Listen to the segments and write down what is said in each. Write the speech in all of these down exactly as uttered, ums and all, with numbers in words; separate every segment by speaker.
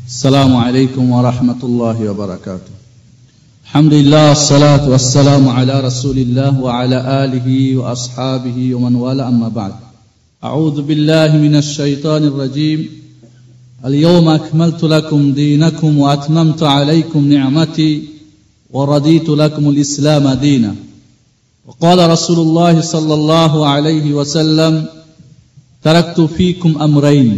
Speaker 1: السلام عليكم ورحمة الله وبركاته. الحمد لله والصلاة والسلام على رسول الله وعلى آله وأصحابه ومن والاه أما بعد. أعوذ بالله من الشيطان الرجيم. اليوم أكملت لكم دينكم وأتممت عليكم نعمتي ورضيت لكم الإسلام دينا. وقال رسول الله صلى الله عليه وسلم: تركت فيكم أمرين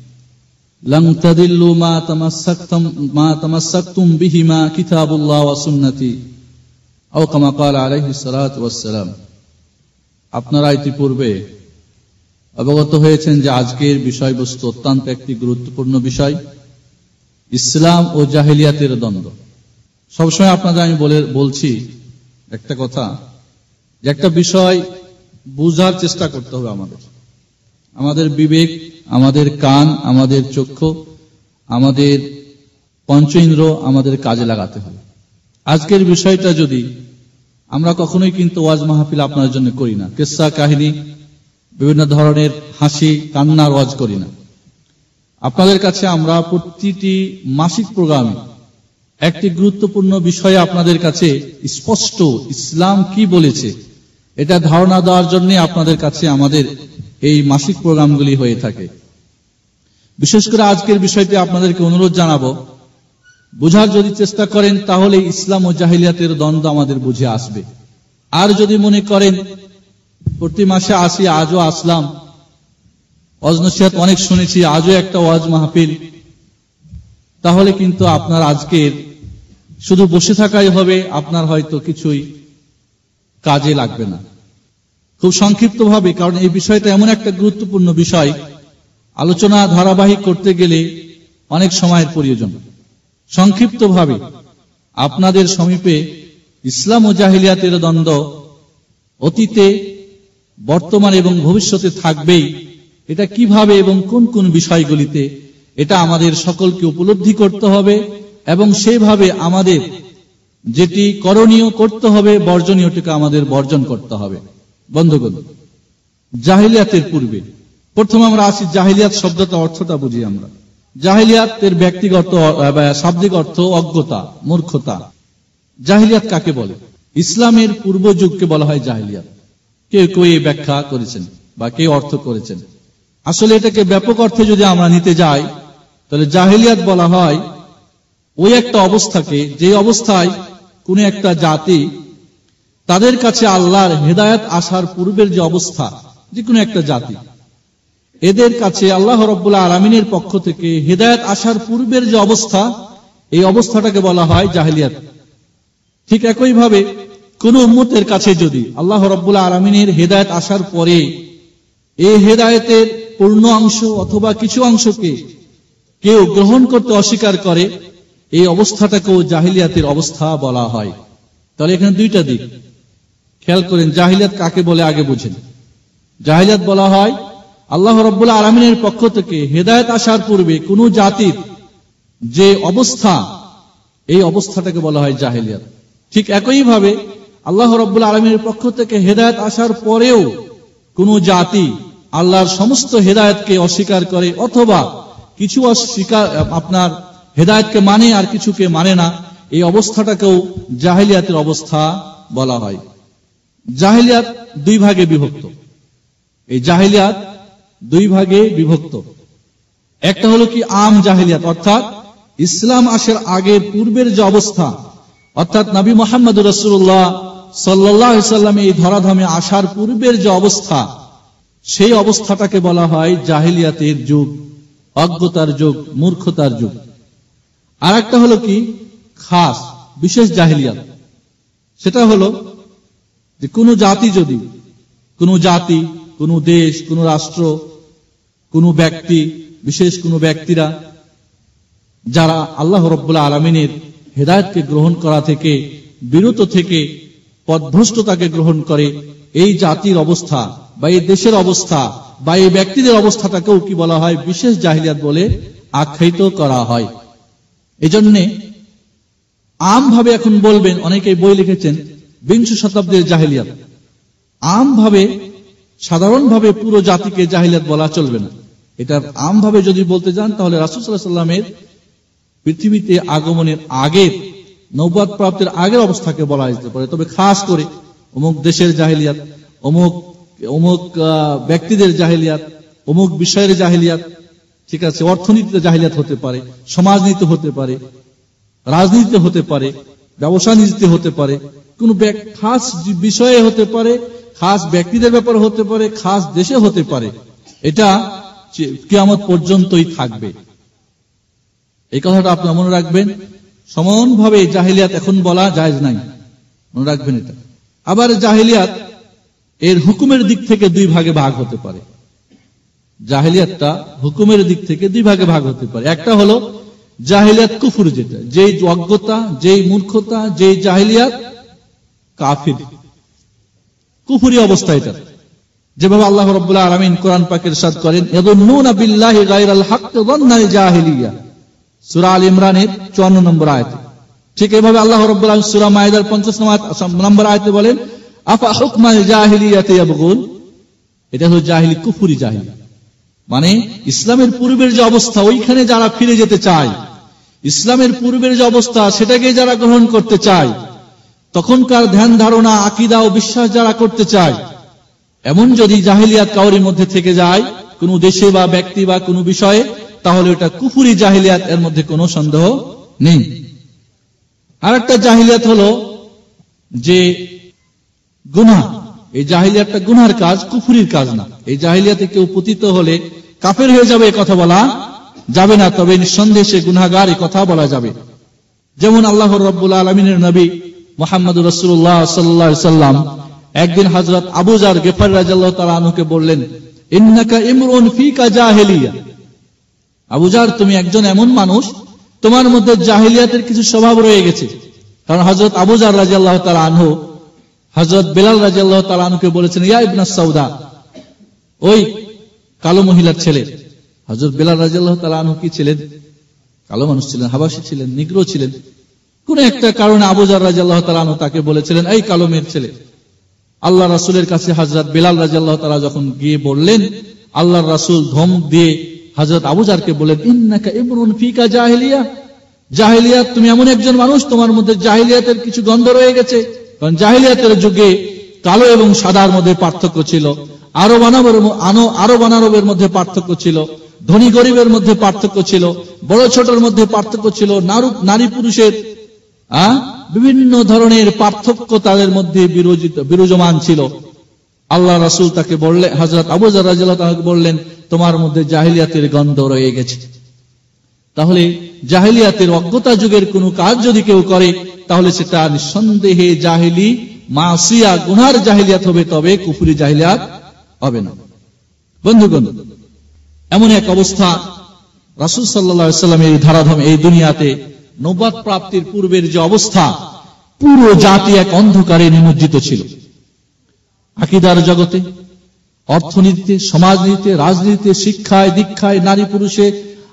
Speaker 1: لن تضلوا ما تمسكتم ما تمسكتم بهما كتاب الله وسنتي أو كما قال عليه الصلاة والسلام. আপনারা ইতিপূর্বে অবগত হয়েছেন যে আজকের বিষয়বস্তু অত্যন্ত একটি গুরুত্বপূর্ণ বিষয়, ইসলাম ও জাহেলিয়াতের দ্বন্দ্ব। সবসময় আপনাদের আমি বলে বলছি একটা কথা, যে একটা বিষয় বুঝার চেষ্টা করতে হবে আমাদের আমাদের বিবেক, আমাদের কান, আমাদের চক্ষু, আমাদের পঞ্চ ইন্দ্র আমাদের কাজে লাগাতে হবে। আজকের বিষয়টা যদি আমরা কখনোই কিন্তু ওয়াজ মাহফিল আপনার জন্য করি না, কিসসা কাহিনী, বিভিন্ন ধরনের হাসি কান্নার ওয়াজ করি না। আপনাদের কাছে আমরা প্রতিটি মাসিক প্রোগ্রামে একটি গুরুত্বপূর্ণ বিষয়ে আপনাদের কাছে স্পষ্ট ইসলাম কি বলেছে এটা ধারণা দেওয়ার জন্য আপনাদের কাছে আমাদের এই মাসিক প্রোগ্রামগুলি হয়ে থাকে। বিশেষ করে আজকের বিষয়টি আপনাদেরকে অনুরোধ জানাবো, বুঝার যদি চেষ্টা করেন তাহলে ইসলাম ও জাহিলিয়াতের দ্বন্দ্ব আমাদের বুঝে আসবে। আর যদি মনে করেন প্রতি মাসে আসি, আজও আসলাম, ওয়াজ নসিহত অনেক শুনেছি, আজও একটা ওয়াজ মাহফিল, তাহলে কিন্তু আপনার আজকের শুধু বসে থাকাই হবে, আপনার হয়তো কিছুই কাজে লাগবে না। খুব সংক্ষিপ্ত ভাবে, কারণ এই বিষয়টা এমন একটা গুরুত্বপূর্ণ বিষয়, আলোচনা ধারাবাহিক করতে গেলে অনেক সময়ের প্রয়োজন। সংক্ষিপ্ত ভাবে আপনাদের সমীপে ইসলাম ও জাহিলিয়াতের দ্বন্দ্ব অতীতে, বর্তমান এবং ভবিষ্যতে থাকবেই, এটা কিভাবে এবং কোন কোন বিষয়গুলিতে, এটা আমাদের সকলকে উপলব্ধি করতে হবে এবং সেইভাবে আমাদের যেটি করণীয় করতে হবে, বর্জনীয়টিকে আমাদের বর্জন করতে হবে। বন্ধুগণ, জাহিলিয়াতের পূর্বে প্রথমে আমরা আসি জাহিলিয়াত শব্দটা অর্থটা বুঝি আমরা। জাহিলিয়াতের ব্যক্তিগত শাব্দিক অর্থ অজ্ঞতা, মূর্খতা। জাহিলিয়াত কাকে বলে? ইসলামের পূর্ব যুগকে বলা হয় জাহিলিয়াত। কেউ কেউ এই ব্যাখ্যা করেছেন বা কেউ অর্থ করেছেন। আসলে এটাকে ব্যাপক অর্থে যদি আমরা নিতে যাই তাহলে জাহিলিয়াত বলা হয় ওই একটা অবস্থাকে, যে অবস্থায় কোন একটা জাতি তাদের কাছে আল্লাহর হেদায়েত আসার পূর্বের যে অবস্থা, যে কোনো একটা জাতি এদের কাছে আল্লাহ রাব্বুল আলামিনের পক্ষ থেকে হেদায়েত আসার পূর্বের যে অবস্থা, এই অবস্থাটাকে বলা হয় জাহিলিয়াত। ঠিক একই ভাবে কোন উম্মতের কাছে যদি আল্লাহ রাব্বুল আলামিনের হেদায়েত আসার পরে এই হেদায়েতের পূর্ণ অংশ অথবা কিছু অংশকে কেউ গ্রহণ করতে অস্বীকার করে, এই অবস্থাটাকেও জাহিলিয়াতের অবস্থা বলা হয়। তাহলে এখানে দুইটা দিক খেয়াল করেন। জাহিলিয়াত কাকে বলে আগে বুঝেন। জাহিলিয়াত বলা হয় আল্লাহ রাব্বুল আলামিনের পক্ষ থেকে হেদায়েত আসার পূর্বে কোন জাতির যে অবস্থা, এই অবস্থাটাকে বলা হয় জাহিলিয়াত। ঠিক একই ভাবে আল্লাহ রাব্বুল আলামিনের পক্ষ থেকে হেদায়েত আসার পরেও কোন জাতি আল্লাহর সমস্ত হেদায়েতকে অস্বীকার করে অথবা কিছু অস্বীকার আপনার হেদায়েতকে মানে আর কিছুকে মানে না, এই অবস্থাটাকেও জাহিলিয়াতের অবস্থা বলা হয়। জাহিলিয়াত দুই ভাগে বিভক্ত। এই জাহিলিয়াত দুই ভাগে বিভক্ত। একটা হলো কি আম জাহিলিয়াত, অর্থাৎ ইসলাম আসার আগের পূর্বের যে অবস্থা, অর্থাৎ নবী মুহাম্মদ রাসূলুল্লাহ সাল্লাল্লাহু আলাইহি ওয়াসাল্লাম এই ধরাধামে আসার পূর্বের যে অবস্থা, সেই অবস্থাটাকে বলা হয় জাহিলিয়াতের যুগ, অজ্ঞতার যুগ, মূর্খতার যুগ। আর একটা হলো কি খাস বিশেষ জাহিলিয়াত, সেটা হলো যে কোন জাতি যদি, কোন জাতি, কোন দেশ, কোন রাষ্ট্র, কোন ব্যক্তি, বিশেষ কোন ব্যক্তিরা যারা আল্লাহ রাব্বুল আলামিনের হেদায়েতকে গ্রহণ করা থেকে বিরত থেকে পথভ্রষ্টতাকে গ্রহণ করে, এই জাতির অবস্থা বা এই দেশের অবস্থা বা এই ব্যক্তিদের অবস্থাটাকেও কি বলা হয়? বিশেষ জাহিলিয়াত বলে আখ্যায়িত করা হয়। এজন্য আমভাবে এখন বলবেন, অনেকেই বই লিখেছেন বিংশ শতাব্দীর জাহিলিয়াত। আমভাবে সাধারণভাবে পুরো জাতিকে জাহিলিয়াত বলা চলবে না। এটা আমভাবে যদি বলতে যান তাহলে রাসূল সাল্লাল্লাহু আলাইহি ওয়াসাল্লামের পৃথিবীতে আগমনের আগের, নবুয়ত প্রাপ্তির আগের অবস্থাকে বলা যেতে পারে। তবে খাস করে অমুক দেশের জাহেলিয়াত, অমুক অমুক ব্যক্তিদের জাহেলিয়াত, অমুক বিষয়ের জাহেলিয়াত, ঠিক আছে, অর্থনীতিতে জাহেলিয়াত হতে পারে, সমাজনীতি হতে পারে, রাজনীতিতে হতে পারে, ব্যবসা নীতিতে হতে পারে, কোন খাস বিষয়ে হতে পারে, খাস ব্যক্তিদের ব্যাপারে হতে পারে, খাস দেশে হতে পারে। এটা কিয়ামত পর্যন্তই থাকবে। এই কথাটা আপনারা মনে রাখবেন। সমানভাবে জাহেলিয়াত এখন বলা জায়েজ নাই, মনে রাখবেন এটা। আবার জাহেলিয়াত এর হুকুমের দিক থেকে দুই ভাগে ভাগ হতে পারে। জাহেলিয়াতটা হুকুমের দিক থেকে দুই ভাগে ভাগ হতে পারে। একটা হলো জাহেলিয়াত কুফর, যেটা যেই অজ্ঞতা, যেই মূর্খতা, যেই জাহেলিয়াত কাফির, কুফরি অবস্থা। এটা যেভাবে আল্লাহ রাব্বুল আলামিন কোরআন পাকে ইরশাদ করেন, ইয়াযুন্নুনা বিল্লাহি গায়রাল হক যান্নাল জাহিলিয়া, সূরা আল ইমরানের চুয়ান্ন নম্বর আয়াতে। ঠিক এইভাবে আল্লাহ রাব্বুল আলামিন সূরা মাইদার পঞ্চাশ নম্বর আয়াতে বলেন, আফা হুকমাল জাহিলিয়াতি ইয়াবগুন। এটা হলো জাহিলি, কুফরি জাহিলি, মানে ইসলামের পূর্বের যে অবস্থা ওইখানে যারা ফিরে যেতে চায়, ইসলামের পূর্বের যে অবস্থা সেটাকে যারা গ্রহণ করতে চায়, তখনকার ধ্যান ধারণা, আকীদা ও বিশ্বাস যারা করতে চায়, এমন যদি জাহেলিয়াত কাউরির মধ্যে থেকে যায় কোন দেশে বা ব্যক্তি বা কোন বিষয়ে, তাহলে এটা কুফরি জাহেলিয়াত, এর মধ্যে কোনো সন্দেহ নেই। আর একটা জাহেলিয়াত হলো যে গুনাহ। এই জাহেলিয়াতটা গুনার কাজ, কুফরির কাজ না। এই জাহেলিয়াতে কেউ পতিত হলে কাফের হয়ে যাবে, এই কথা বলা যাবে না, তবে নিঃসন্দেহে সে গুনাহগার, এই কথা বলা যাবে। যেমন আল্লাহ রাব্বুল আলামিনের নবী মুহাম্মদুর রাসূলুল্লাহ সাল্লাল্লাহু আলাইহি সাল্লাম একদিন হযরত আবু যার গিফারী রাদিয়াল্লাহু তাআলা আনহুকে বললেন, ইন্নাকা ইমরুন ফিকা জাহেলিয়া। আবু যার, তুমি একজন এমন মানুষ, তোমার মধ্যে জাহেলিয়াতের কিছু স্বভাব রয়ে গেছে। কারণ হযরত আবু যার রাদিয়াল্লাহু তাআলা আনহু হযরত বেলাল রাদিয়াল্লাহু তাআলা আনহুকে বলেছেন, ইয়া ইবনাস সাউদা, ওই কালো মহিলার ছেলে। হযরত বেলাল রাদিয়াল্লাহু তাআলা আনহু কি ছিলেন? কালো মানুষ ছিলেন, হাবাসী ছিলেন, নিগ্রো ছিলেন। কোন একটা কারণে আবু যার রাদিয়াল্লাহু তাআলা আনহু তাকে বলেছিলেন, এই কালো মেয়ের ছেলে। আল্লাহ রাসূলের কাছে হযরত বেলাল রাদিয়াল্লাহু তাআলা যখন গিয়ে বললেন, আল্লাহর রাসূল ধমক দিয়ে হযরত আবু যারকে বলেন, ইন্নাকা ইমরুন ফিকা জাহেলিয়া, জাহেলিয়াত, তুমি এমন একজন মানুষ, তোমার মধ্যে জাহেলিয়াতের কিছু গন্ধ রয়ে গেছে। কারণ জাহেলিয়াতের যুগে কালো এবং সাদার মধ্যে পার্থক্য ছিল, আরব আনাবের আরব আনারবের মধ্যে পার্থক্য ছিল, ধনী গরিবের মধ্যে পার্থক্য ছিল, বড় ছোটর মধ্যে পার্থক্য ছিল, নারী পুরুষের বিভিন্ন ধরনের পার্থক্য তাদের মধ্যে বিরাজমান ছিল। আল্লাহ রাসূল তাকে বললেন, হযরত আবু যার রাদিয়াল্লাহু তাআলা বললেন, তোমার মধ্যে জাহেলিয়াতের গন্ধ রয়ে গেছে। তাহলে জাহেলিয়াতের অজ্ঞতা যুগের কোন কাজ যদি কেউ করে, তাহলে সেটা নিঃসন্দেহে জাহেলি মাসিয়া, গুনার জাহেলিয়াত হবে, তবে কুফরি জাহেলিয়াত হবে না। বন্ধুগণ, এমন এক অবস্থা রাসূল সাল্লাল্লাহু আলাইহি ওয়াসাল্লামের এই ধারাধম এই দুনিয়াতে নবুয়ত প্রাপ্তির পূর্বের যে অবস্থা, পুরো জাতি এক অন্ধকারে নিমজ্জিত ছিল। আকীদার জগতে, অর্থনীতিতে, সমাজনীতিতে, রাজনীতিতে, শিক্ষায়, দীক্ষায়, নারী পুরুষে,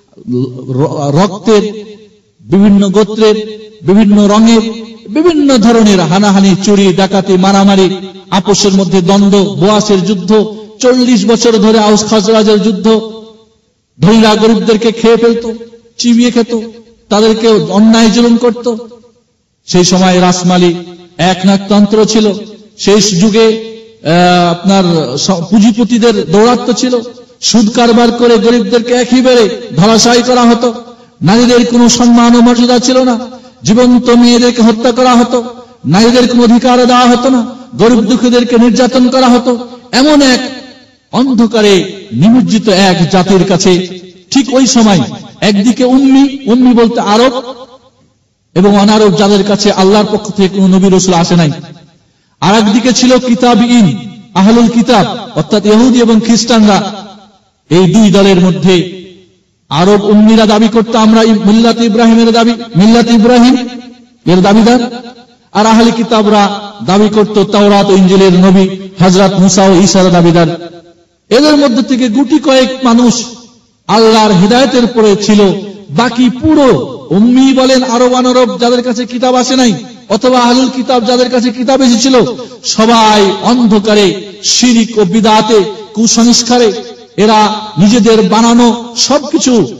Speaker 1: রক্তের, বিভিন্ন গোত্রের, বিভিন্ন রঙের, বিভিন্ন ধরনের হানাহানি, চুরি, ডাকাতি, মারামারি, আপোষের মধ্যে দ্বন্দ্ব, বোয়াসের যুদ্ধ, চল্লিশ বছর ধরে আউস খাজরাজের যুদ্ধ। ধনীরা গরিবদেরকে খেয়ে ফেলত, চিবিয়ে খেত, তাদেরকে অন্যায় জুলুম করত। সেই সময় রাসমালি একনায়কতন্ত্র ছিল। সেই যুগে আপনার পুঁজিপতিদের দৌরাত্ম্য ছিল। সুদ কারবার করে গরিবদেরকে একেবারে ধরাশায়ী করা হতো। নারীদের কোনো সম্মান ও মর্যাদা ছিল না। জীবন্ত মেয়েদেরকে হত্যা করা হতো। নারীদের কোনো অধিকার দেওয়া হতো না। গরিব দুঃখীদেরকে নির্যাতন করা হতো। এমন এক অন্ধকারে নিমজ্জিত এক জাতির কাছে ঠিক ওই সময় একদিকে উম্মি, উম্মি বলতে আরব এবং অনারব, যাদের কাছে আল্লাহর পক্ষ থেকে কোন নবী রাসূল আসে নাই। আর একদিকে ছিল কিতাবীন, আহলুল কিতাব, অর্থাৎ ইহুদি এবং খ্রিস্টানরা। এই দুই দলের মধ্যে আরব উম্মিরা দাবি করত, আমরা মিল্লাত ইব্রাহিমের দাবি মিল্লাত ইব্রাহিম এর দাবিদার। আর আহলে কিতাবরা দাবি করত তাওরাত ও ইনজিলের নবী হযরত মুসা ও ঈসার দাবিদার। এদের মধ্যে থেকে গুটি কয়েক মানুষ আল্লাহর হিদায়াতের পরে ছিল। বাকি পুরো উম্মি বলেন, আরব অনারব, যাদের কাছে কিতাব আসে নাই, অথবা আহলুল কিতাব, যাদের কাছে কিতাব এসেছিল, সবাই অন্ধকারে, শিরক ও বিদআতে, কুসংস্কারে, এরা নিজেদের বানানো সবকিছু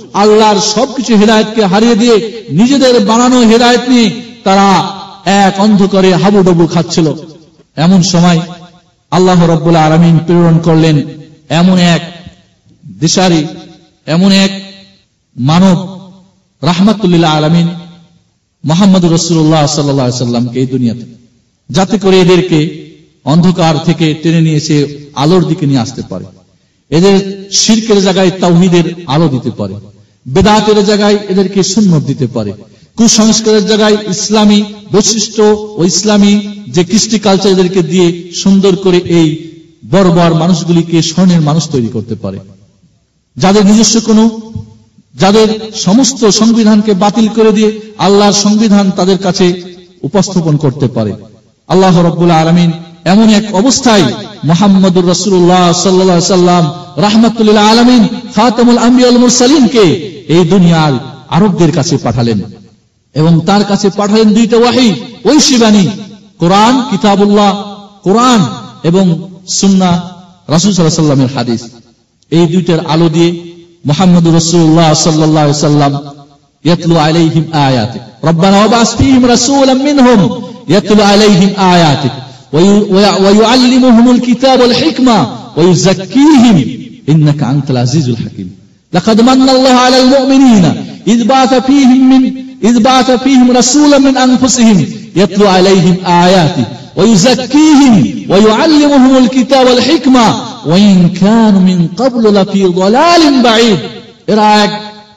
Speaker 1: আল্লাহর সবকিছু হেদায়েতকে হারিয়ে দিয়ে নিজেদের বানানো হেদায়েত নিয়ে তারা এক অন্ধকারে হাবুডুবু খাচ্ছিল। এমন সময় আল্লাহ রাব্বুল আলামিন প্রেরণ করলেন এমন এক দিশারি, এমন এক মানব, রাহমাতুল লিল আলামিন মুহাম্মদুর রাসূলুল্লাহ সাল্লাল্লাহু আলাইহি সাল্লামকে এই দুনিয়াতে, যাতে করে এদেরকে অন্ধকার থেকে টেনে নিয়ে এসে আলোর দিকে নিয়ে আসতে পারে, এদের শিরকের জায়গায় তাওহীদের আলো দিতে পারে, বেদাতের জায়গায় এদেরকে সুন্নাত দিতে পারে, কুসংস্কারের জায়গায় ইসলামী বৈশিষ্ট্য ও ইসলামী যে কৃষ্টি কালচার এদেরকে দিয়ে সুন্দর করে এই বর্বর মানুষগুলিকে স্বর্ণের মানুষ তৈরি করতে পারে, যাদের নিজস্ব কোনো, যাদের সমস্ত সংবিধানকে বাতিল করে দিয়ে আল্লাহর সংবিধান তাদের কাছে উপস্থাপন করতে পারে। আল্লাহ রাব্বুল আলামিন এমন এক অবস্থায় মুহাম্মদুর রাসূলুল্লাহ সাল্লাল্লাহু আলাইহি সাল্লাম রাহমাতুল লিল আলামিন খাতামুল আম্বিয়া ওয়াল মুরসালিনকে এই দুনিয়ার আরবদের কাছে পাঠালেন এবং তার কাছে পাঠালেন দুইটা ওয়াহী, ঐশী বাণী, কোরআন কিতাবুল্লাহ, কোরআন এবং সুন্নাহ রাসূল সাল্লাল্লাহু আলাইহি সাল্লামের হাদিস। এই দুইটার আলো দিয়ে মুহাম্মদুর রাসূলুল্লাহ সাল্লাল্লাহু আলাইহি সাল্লাম ইয়াতলু আলাইহিম আয়াতিক রব্বানা ওয়াবআস ফীহিম রাসূলাম মিনহুম ইয়াতলু আলাইহিম আয়াতিক ওয়া ইউআল্লিমুহুমুল কিতাবা ওয়াল হিকমা ওয়া ইউযাক্কিহিম ইন্নাকা আনতাল আজিজুল হাকীম লাকাদ মান্নাল্লাহু আলাল মুমিনিনা ইয বা'আথা ফীহিম মিন ইয বা'আথা ফীহিম রাসূলাম মিন আনফুসিহিম ইয়াতলু আলাইহিম আয়াতিক ওয়া ইউযাক্কিহিম ওয়া ইউআল্লিমুহুমুল কিতাবা ওয়াল হিকমা ওয়া ইন কানু মিন ক্বাবলু লাফী যালালিন বাঈদ। এরা এক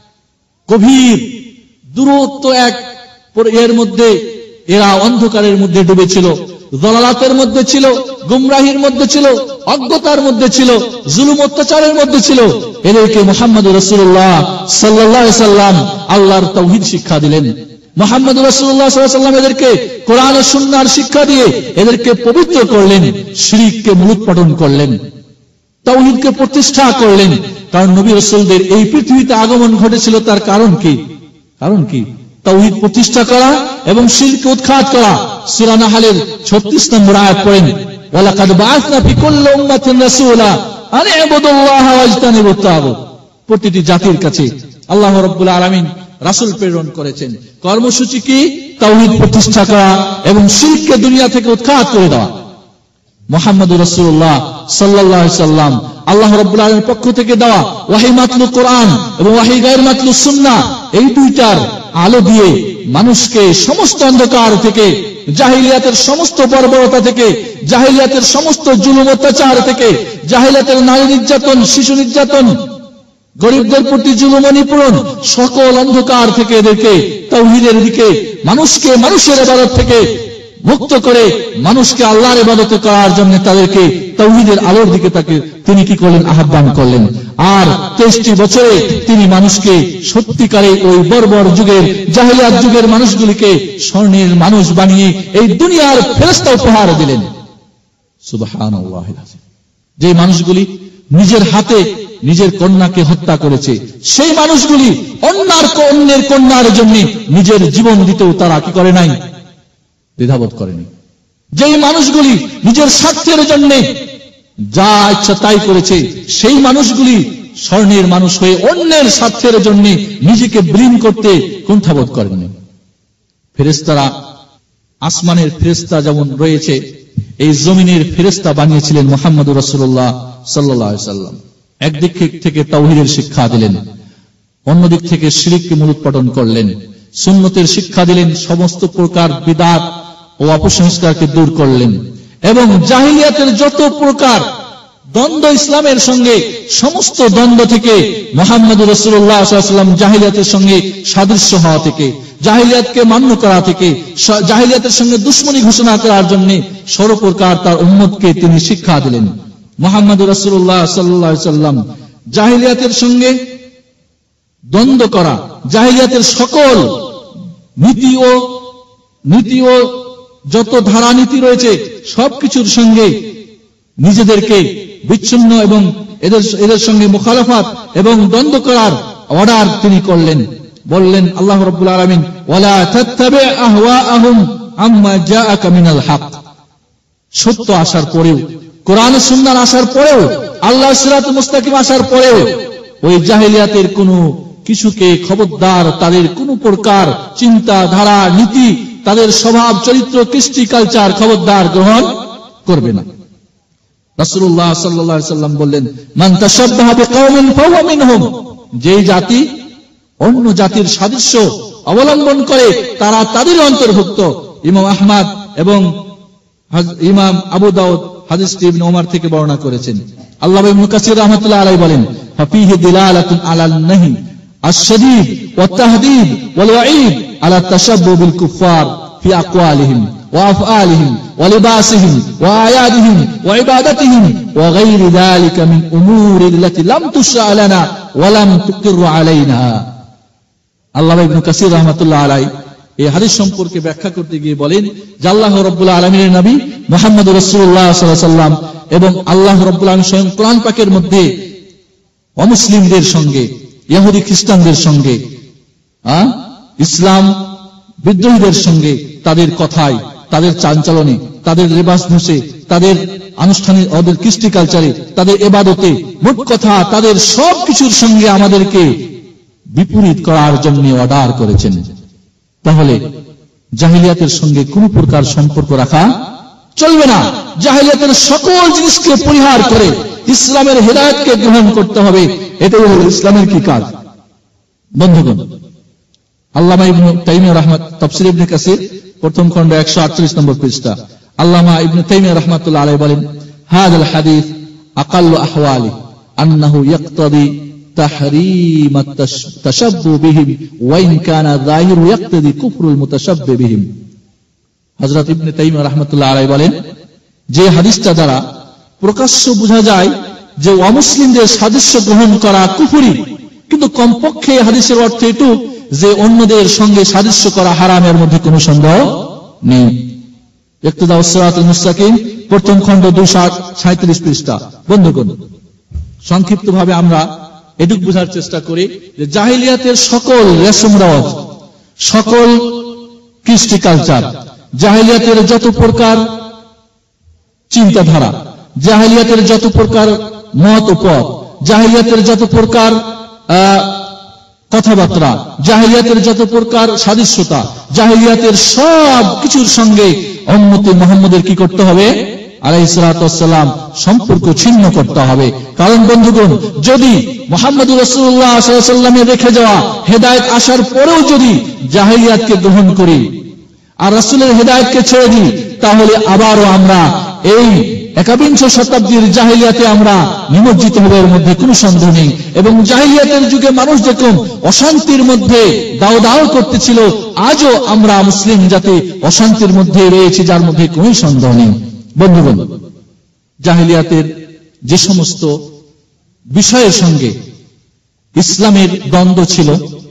Speaker 1: গভীর দূরত্ব, এক এর মধ্যে এরা অন্ধকারের মধ্যে ডুবেছিল, যালালাতের মধ্যে ছিল, গুমরাহির মধ্যে ছিল, অজ্ঞতার মধ্যে ছিল, জুলুম অত্যাচারের মধ্যে ছিল। এদেরকে মুহাম্মদুর রাসূলুল্লাহ সাল্লাল্লাহু আলাইহি সাল্লাম আল্লাহর তাওহীদ শিক্ষা দিলেন। মুহাম্মদুর রাসূলুল্লাহ সাল্লাল্লাহু আলাইহি সাল্লাম এদেরকে কোরআন ও সুন্নাহর শিক্ষা দিয়ে এদেরকে পবিত্র করলেন, শিরককে মূলোৎপাটন করলেন, তাওহীদকে প্রতিষ্ঠা করলেন। কারণ নবী রাসূলদের এই পৃথিবীতে আগমন ঘটেছিল তার কারণ কি? কারণ কি? তাওহীদ প্রতিষ্ঠা করা এবং শিরককে উৎখাত করা। সূরা নাহলের ছত্রিশ নম্বর আয়াত পড়েন, ওয়ালাকাদ বাআসনা ফি কুল্লি উম্মাতিন রাসূলা আন ইবুদুল্লাহ ওয়াজতানিবুত তাগুত। প্রতিটি জাতির কাছে আল্লাহ রাব্বুল আলামিন রাসূল প্রেরণ করেছেন। কর্মসূচি কি? তাওহীদ প্রতিষ্ঠা করা এবং শিরককে দুনিয়া থেকে উৎখাত করে দেওয়া। মুহাম্মদুর রাসূলুল্লাহ সাল্লাল্লাহু আলাইহি সাল্লাম আল্লাহ রাব্বুল আলামিনের পক্ষ থেকে দেওয়া ওয়াহী মাতলু কোরআন এবং ওয়াহী গায়র মাতলু সুন্নাহ, এই দুইটার আলো দিয়ে মানুষকে সমস্ত অন্ধকার থেকে, জাহিলিয়াতের সমস্ত বর্বরতা থেকে, জাহিলিয়াতের সমস্ত জুলুম অত্যাচার থেকে, জাহিলিয়াতের নারী নির্যাতন, শিশু নির্যাতন, গরিবদের প্রতি জুলুম নিপীড়ন, সকল অন্ধকার থেকে এদেরকে তাওহীদের দিকে, মানুষকে মানুষের ইবাদত থেকে মুক্ত করে মানুষকে আল্লাহর ইবাদত করার জন্য তাদেরকে তাওহীদের আলোর দিকে তাকে তিনি কি করলেন? আহ্বান করলেন। আর তেইশটি বছরে তিনি মানুষকে সত্যিকারে ওই বর্বর যুগের, জাহেলিয়াত যুগের মানুষগুলিকে স্বর্ণের মানুষ বানিয়ে এই দুনিয়ার ফেরেশতা উপহার দিলেন। সুবহানাল্লাহ। যে মানুষগুলি নিজের হাতে নিজের কন্যাকে হত্যা করেছে, সেই মানুষগুলি অন্যার অন্যের কন্যার জন্য নিজের জীবন দিতেও তারা কি করে নাই? দ্বিধাবোধ করেনি। যেই মানুষগুলি নিজের স্বার্থের জন্য যা ইচ্ছা তাই করেছে, সেই মানুষগুলি স্বর্ণের মানুষ হয়ে অন্যের স্বার্থের জন্য নিজেকে বিলীন করতে কুণ্ঠাবোধ করেনি। ফেরেশতারা, আসমানের ফেরেশতা যেমন রয়েছে, এই জমিনের ফেরেশতা বানিয়েছিলেন মুহাম্মদুর রাসূলুল্লাহ সাল্লাল্লাহু আলাইহি সাল্লাম। একদিক থেকে তাওহীদের শিক্ষা দিলেন, অন্যদিক থেকে শিরককে মূলোৎপাটন করলেন, সুন্নতের শিক্ষা দিলেন, সমস্ত প্রকার বিদআত ও অপসংস্কারকে দূর করলেন এবং জাহিলিয়াতের যত প্রকার দ্বন্দ্ব ইসলামের সঙ্গে, সমস্ত দ্বন্দ্ব থেকে মুহাম্মদুর রাসূলুল্লাহ সাল্লাল্লাহু আলাইহি ওয়াসাল্লাম জাহিলিয়াতের সঙ্গে সাদৃশ্য হওয়া থেকে, জাহিলিয়াতকে মান্য করা থেকে, জাহিলিয়াতের সঙ্গে দুশমনী ঘোষণা করার জন্য সর্বপ্রকার তার উম্মতকে তিনি শিক্ষা দিলেন। মুহাম্মদুর রাসূলুল্লাহ সাল্লাল্লাহু আলাইহি ওয়াসাল্লাম জাহিলিয়াতের সঙ্গে দ্বন্দ্ব করা, জাহিলিয়াতের সকল নীতি ও নীতি ও যত ধারা নীতি রয়েছে সবকিছুর সঙ্গে নিজেদেরকে বিচ্ছিন্ন এবং এদের এদের সঙ্গে মুখালাফাত এবং দ্বন্দ্ব করার অর্ডার তিনি করলেন। বললেন আল্লাহ রাব্বুল আলামিন, ওয়ালা তাত্তাবি আহওয়াআহুম আম্মা জাআকা মিনাল হক। সত্য আসার পরেও, কোরআন ও সুন্নাহ আসার পরেও, আল্লাহর সিরাতুল মুস্তাকিম আসার পরেও ওই জাহিলিয়াতের কোন কিছুকে খবরদার তাদের কোন প্রকার চিন্তা ধারা নীতি তাদের স্বভাব চরিত্র কৃষ্টি কালচার খবরদার গ্রহণ করবে না। রাসূলুল্লাহ সাল্লাল্লাহু আলাইহি সাল্লাম বললেন, মান তাশাব্বাহা বিকাওমিন ফাহুয়া মিনহুম, যে জাতি অন্য জাতির সাদৃশ্য অবলম্বন করে তারা তাদের অন্তর্ভুক্ত। ইমাম আহমদ এবং ইমাম আবু দাউদ হাদিসটি ইবনে ওমর থেকে বর্ণনা করেছেন। আল্লামা ইবনে কাসির রাহমাতুল্লাহ আলাইহি বলেন, ফাফিহি দিলালাতুন আলাল নাহি আশ-শাদীদ ওয়া তাহদীদ ওয়াল ওয়াঈদ আলা তাশাব্বুহ বিল কুফফার ফি আকওয়ালিহিম ওয়া আফআলিহিম ওয়া লিবাসিহিম ওয়া আয়াদিহিম ওয়া ইবাদাতিহিম ওয়া গায়রি যালিকা মিন উমুরি আল্লাতী লাম তুশরা লানা ওয়া লাম তুকির আলাইনা। আল্লামা ইবনে কাসির রাহমাতুল্লাহ আলাইহি এই হাদিস সম্পর্কে ব্যাখ্যা করতে গিয়ে বলেন যে আল্লাহ রাব্বুল আলামিনের নবী মুহাম্মদ রাসূলুল্লাহ সাল্লাল্লাহু আলাইহি ওয়াসাল্লাম এবং আল্লাহ রাব্বুল আলামিন স্বয়ং কোরআন পাকের মধ্যে অমুসলিমদের সঙ্গে ইহুদি খ্রিস্টানদের সঙ্গে ইসলাম বিদ্রোহীদের সঙ্গে তাদের কথায় তাদের চালচলনে তাদের লেবাস ভূষে তাদের আনুষ্ঠানিক ওদের কৃষ্টি কালচারে তাদের ইবাদতে মোট কথা তাদের সব কিছুর সঙ্গে আমাদেরকে বিপরীত করার জন্য অর্ডার করেছেন। তাহলে জাহিলিয়াতের সঙ্গে কোন প্রকার সম্পর্ক রাখা চলবে না। জাহিলিয়াতের সকল জিনিসকে পরিহার করে ইসলামের হেদায়েতকে গ্রহণ করতে হবে। এটাই হলো ইসলামের কি কাজ। বন্ধুগণ, আল্লামা ইবনে তাইমিয়া রাহমাত তাফসীর ইবনে কাসির প্রথম খণ্ড একশো আটচল্লিশ নম্বর পৃষ্ঠা আল্লামা ইবনে তাইমিয়া রাহমাতুল্লাহ আলাইহি বলেন, হাযাল হাদিস আকাল্লু আহওয়ালি আন্নাহু ইয়াকতাদি তাহরীম আত-তাশাব্বুহ বিহিম ওয়া ইন কানা যাহিরু ইয়াকতাদি কুফরুল মুতাশাব্বিহ বিহিম। হযরত ইবনে তাইমিয়া রাহমাতুল্লাহ আলাইহি বলেন, যে হাদিসটা দ্বারা প্রকাশ্য বোঝা যায় যে অমুসলিমদের সাদৃশ্য গ্রহণ করা কুফরি, কিন্তু কমপক্ষে হাদিসের অর্থ এটু যে অন্যদের সঙ্গে সাদৃশ্য করা হারামের মধ্যে কোনো সন্দেহ নেই। ইক্তিদাউস সিরাতুল মুস্তাকিম প্রথম খণ্ড দুইশো সাঁইত্রিশ পৃষ্ঠা। বন্ধুগণ, সংক্ষিপ্তভাবে আমরা এটুক বোঝার চেষ্টা করি যে জাহিলিয়াতের সকল রেশম রেওয়াজ, সকল কৃষ্টি কালচার, জাহিলিয়াতের যত প্রকার চিন্তাধারা, জাহিলিয়াতের যত প্রকার মত ও পথ, জাহিলিয়াতের যত প্রকার কথাবার্তা, জাহিলিয়াতের যত প্রকার সাদৃশ্যতা, জাহিলিয়াতের সব কিছুর সঙ্গে উম্মতে মুহাম্মদের কি করতে হবে? আলাইহিস সালাতু ওয়াস সালাম সম্পর্ক ছিন্ন করতে হবে। কারণ বন্ধুগণ, যদি মুহাম্মদুর রাসূলুল্লাহ সাল্লাল্লাহু আলাইহি ওয়াসাল্লামের রেখে যাওয়া হেদায়েত আসার পরেও যদি জাহিলিয়াতকে গ্রহণ করি আর রাসূলের হেদায়েতকে ছেড়ে দিই, তাহলে আবারও আমরা এই একাবিংশ শতাব্দীর জাহিলিয়াতে আমরা নিমজ্জিত হবার মধ্যে কোনো সন্দেহ নেই। এবং জাহিলিয়াতের যুগে মানুষ যখন অশান্তির মধ্যে দাও দাও করতেছিল, আজও আমরা মুসলিম জাতি অশান্তির মধ্যে রয়েছে, যার মধ্যে কোনো সন্দেহ নেই। বন্ধুগণ, জাহিলিয়াতের যে সমস্ত বিষয়ের সঙ্গে ইসলামের দ্বন্দ্ব ছিল,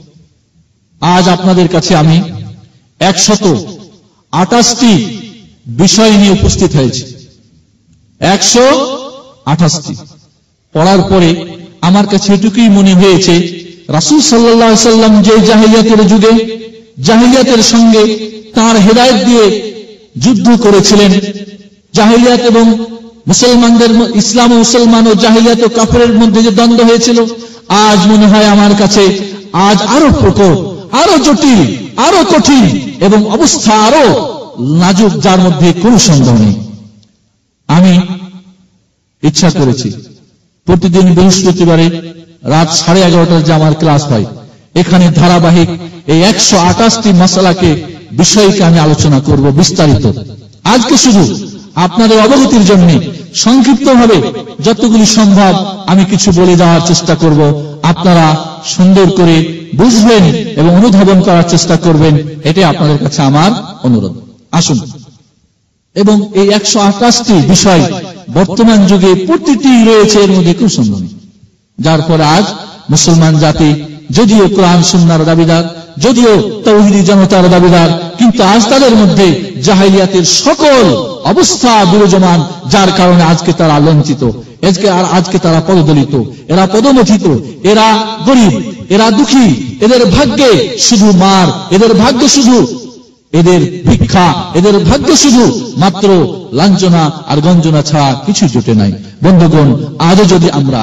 Speaker 1: আজ আপনাদের কাছে আমি একশত আঠাশটি বিষয় নিয়ে উপস্থিত হয়েছি। একশো আঠাশটি পড়ার পরে আমার কাছে এটুকুই মনে হয়েছে, রাসূল সাল্লাল্লাহু আলাইহি সাল্লাম যে জাহিলিয়াতের যুগে জাহিলিয়াতের সঙ্গে তার হেদায়েত দিয়ে যুদ্ধ করেছিলেন, জাহিলিয়াত এবং মুসলমানদের, ইসলাম ও মুসলমান ও জাহিলিয়াত ও কাফেরের মধ্যে যে দ্বন্দ্ব হয়েছিল, আজ মনে হয় আমার কাছে আজ আরো প্রকট, আরো জটিল, আরো কঠিন এবং অবস্থা আরো নাজুক, যার মধ্যে কোনো সন্দেহ নেই। আমি ইচ্ছা করেছি প্রতিদিন বৃহস্পতিবারে রাত সাড়ে এগারোটার যে আমার ক্লাস হয়, এখানে ধারাবাহিক এই একশো আঠাশটি মাসালাকে বিষয়কে আমি আলোচনা করব বিস্তারিত। আজকে শুধু আপনাদের অবগতির জন্য সংক্ষিপ্তভাবে যতগুলি সম্ভব আমি কিছু বলে দেওয়ার চেষ্টা করব, আপনারা সুন্দর করে বুঝবেন এবং অনুধাবন করার চেষ্টা করবেন, এটাই আপনাদের কাছে আমার অনুরোধ। আসুন, এবং এই একশো আঠাশটি বিষয় বর্তমান যুগে প্রতিটি রয়েছে, এর মধ্যে কোনো সন্দেহ নেই। যার পরে আজ মুসলমান জাতি যদিও কোরআন সুন্নাহর দাবিদার, যদিও তাওহীদি জনতার দাবিদার, কিন্তু আজ তাদের মধ্যে জাহিলিয়াতের সকল অবস্থা বিরাজমান, যার কারণে আজকে তারা লজ্জিত, আজকে আর আজকে তারা পদদলিত, এরা পদমথিত, এরা গরিব, এরা দুঃখী, এদের ভাগ্যে শুধু মার, এদের ভাগ্যে শুধু এদের ভিক্ষা, এদের ভাগ্য শুধু মাত্র লাঞ্ছনা আর গঞ্জনা ছাড়া কিছু জুটে নাই। বন্ধুগণ, আজও যদি আমরা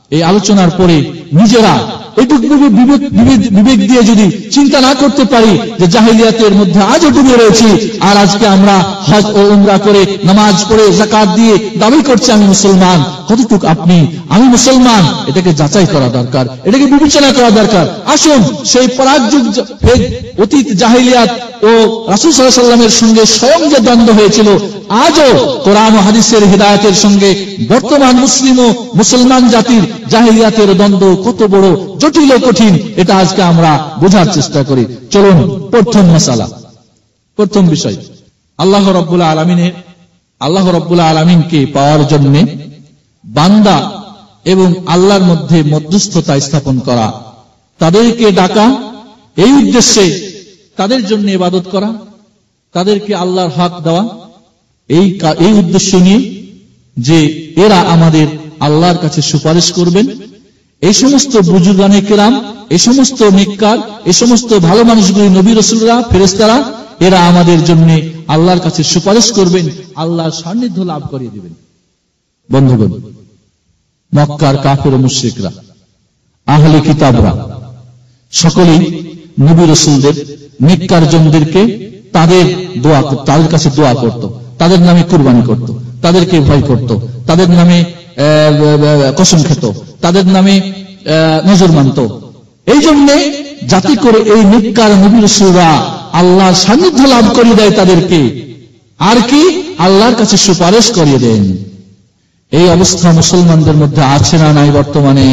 Speaker 1: এই আলোচনার পরে নিজেরা এটুকু বিবেক বিবেক দিয়ে যদি চিন্তা না করতে পারি যে জাহিলিয়াতের মধ্যে আজও ডুবে রয়েছি, আর আজকে আমরা হজ ও উমরা করে নামাজ পড়ে যাকাত দিয়ে দাবি করছি আমি মুসলমান, কতটুক আপনি আমি মুসলমান, এটাকে যাচাই করা দরকার, এটাকে বিবেচনা করা দরকার। আসুন সেই পরাগযুগ অতীত জাহিলিয়াত ও রাসূল সাল্লাল্লাহু আলাইহি ওয়াসাল্লামের সঙ্গে স্বয়ং যে দ্বন্দ্ব হয়েছিল, আজও কোরআন ও হাদিসের হিদায়াতের সঙ্গে বর্তমান মুসলিম ও মুসলমান জাতির জাহিলিয়াতের দ্বন্দ্ব কত বড় জটিল ও কঠিন, এটা আজকে আমরা বোঝার চেষ্টা করি। চলুন প্রথম মাসালা, প্রথম বিষয়, আল্লাহ রাব্বুল আলামিনের আল্লাহ রাব্বুল আলামিনকে পাওয়ার জন্য বান্দা এবং আল্লাহর মধ্যে মধ্যস্থতা স্থাপন করা, তাদেরকে ডাকা, এই উদ্দেশ্যে তাদের জন্য ইবাদত করা, তাদেরকে আল্লাহর হক দেওয়া, এই এই উদ্দেশ্য নিয়ে যে এরা আমাদের আল্লাহর কাছে সুপারিশ করবেন। এই সমস্ত বুজুর্গানে কেরাম, এই সমস্ত নেককার, এই সমস্ত ভালো মানুষগুলি, নবী রাসূলরা, ফেরেশতারা, এরা আমাদের জন্য আল্লাহর কাছে সুপারিশ করবেন, আল্লাহর সান্নিধ্য লাভ করিয়ে দিবেন। বন্ধুগণ, মক্কার কাফের ও মুশরিকরা, আহলে কিতাবরা সকলেই নবী রাসূলদের, নেককার জনদেরকে তাদের দোয়া তাদের কাছে দোয়া করত, তাদের নামে কুরবানি করত, তাদেরকে ভয় করত, তাদের নামে কসম খেত, তাদের নামে নজর মানত। এই জন্য যাতে করে এই নেককার নবী রাসূলরা আল্লাহর সান্নিধ্য লাভ করিয়ে দেয় তাদেরকে, আর কি আল্লাহর কাছে সুপারিশ করিয়ে দেন। এই অবস্থা মুসলমানদের মধ্যে আছে না নাই বর্তমানে?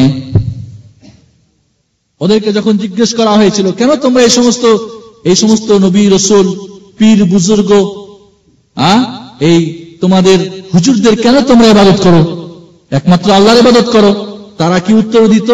Speaker 1: ওদেরকে যখন জিজ্ঞেস করা হয়েছিল, কেন তোমরা এই সমস্ত এই সমস্ত নবী রাসূল, পীর বুজুর্গ, এই তোমাদের হুজুরদের কেন তোমরা ইবাদত করো, একমাত্র আল্লাহর ইবাদত করো? তারা কি উত্তর দিত?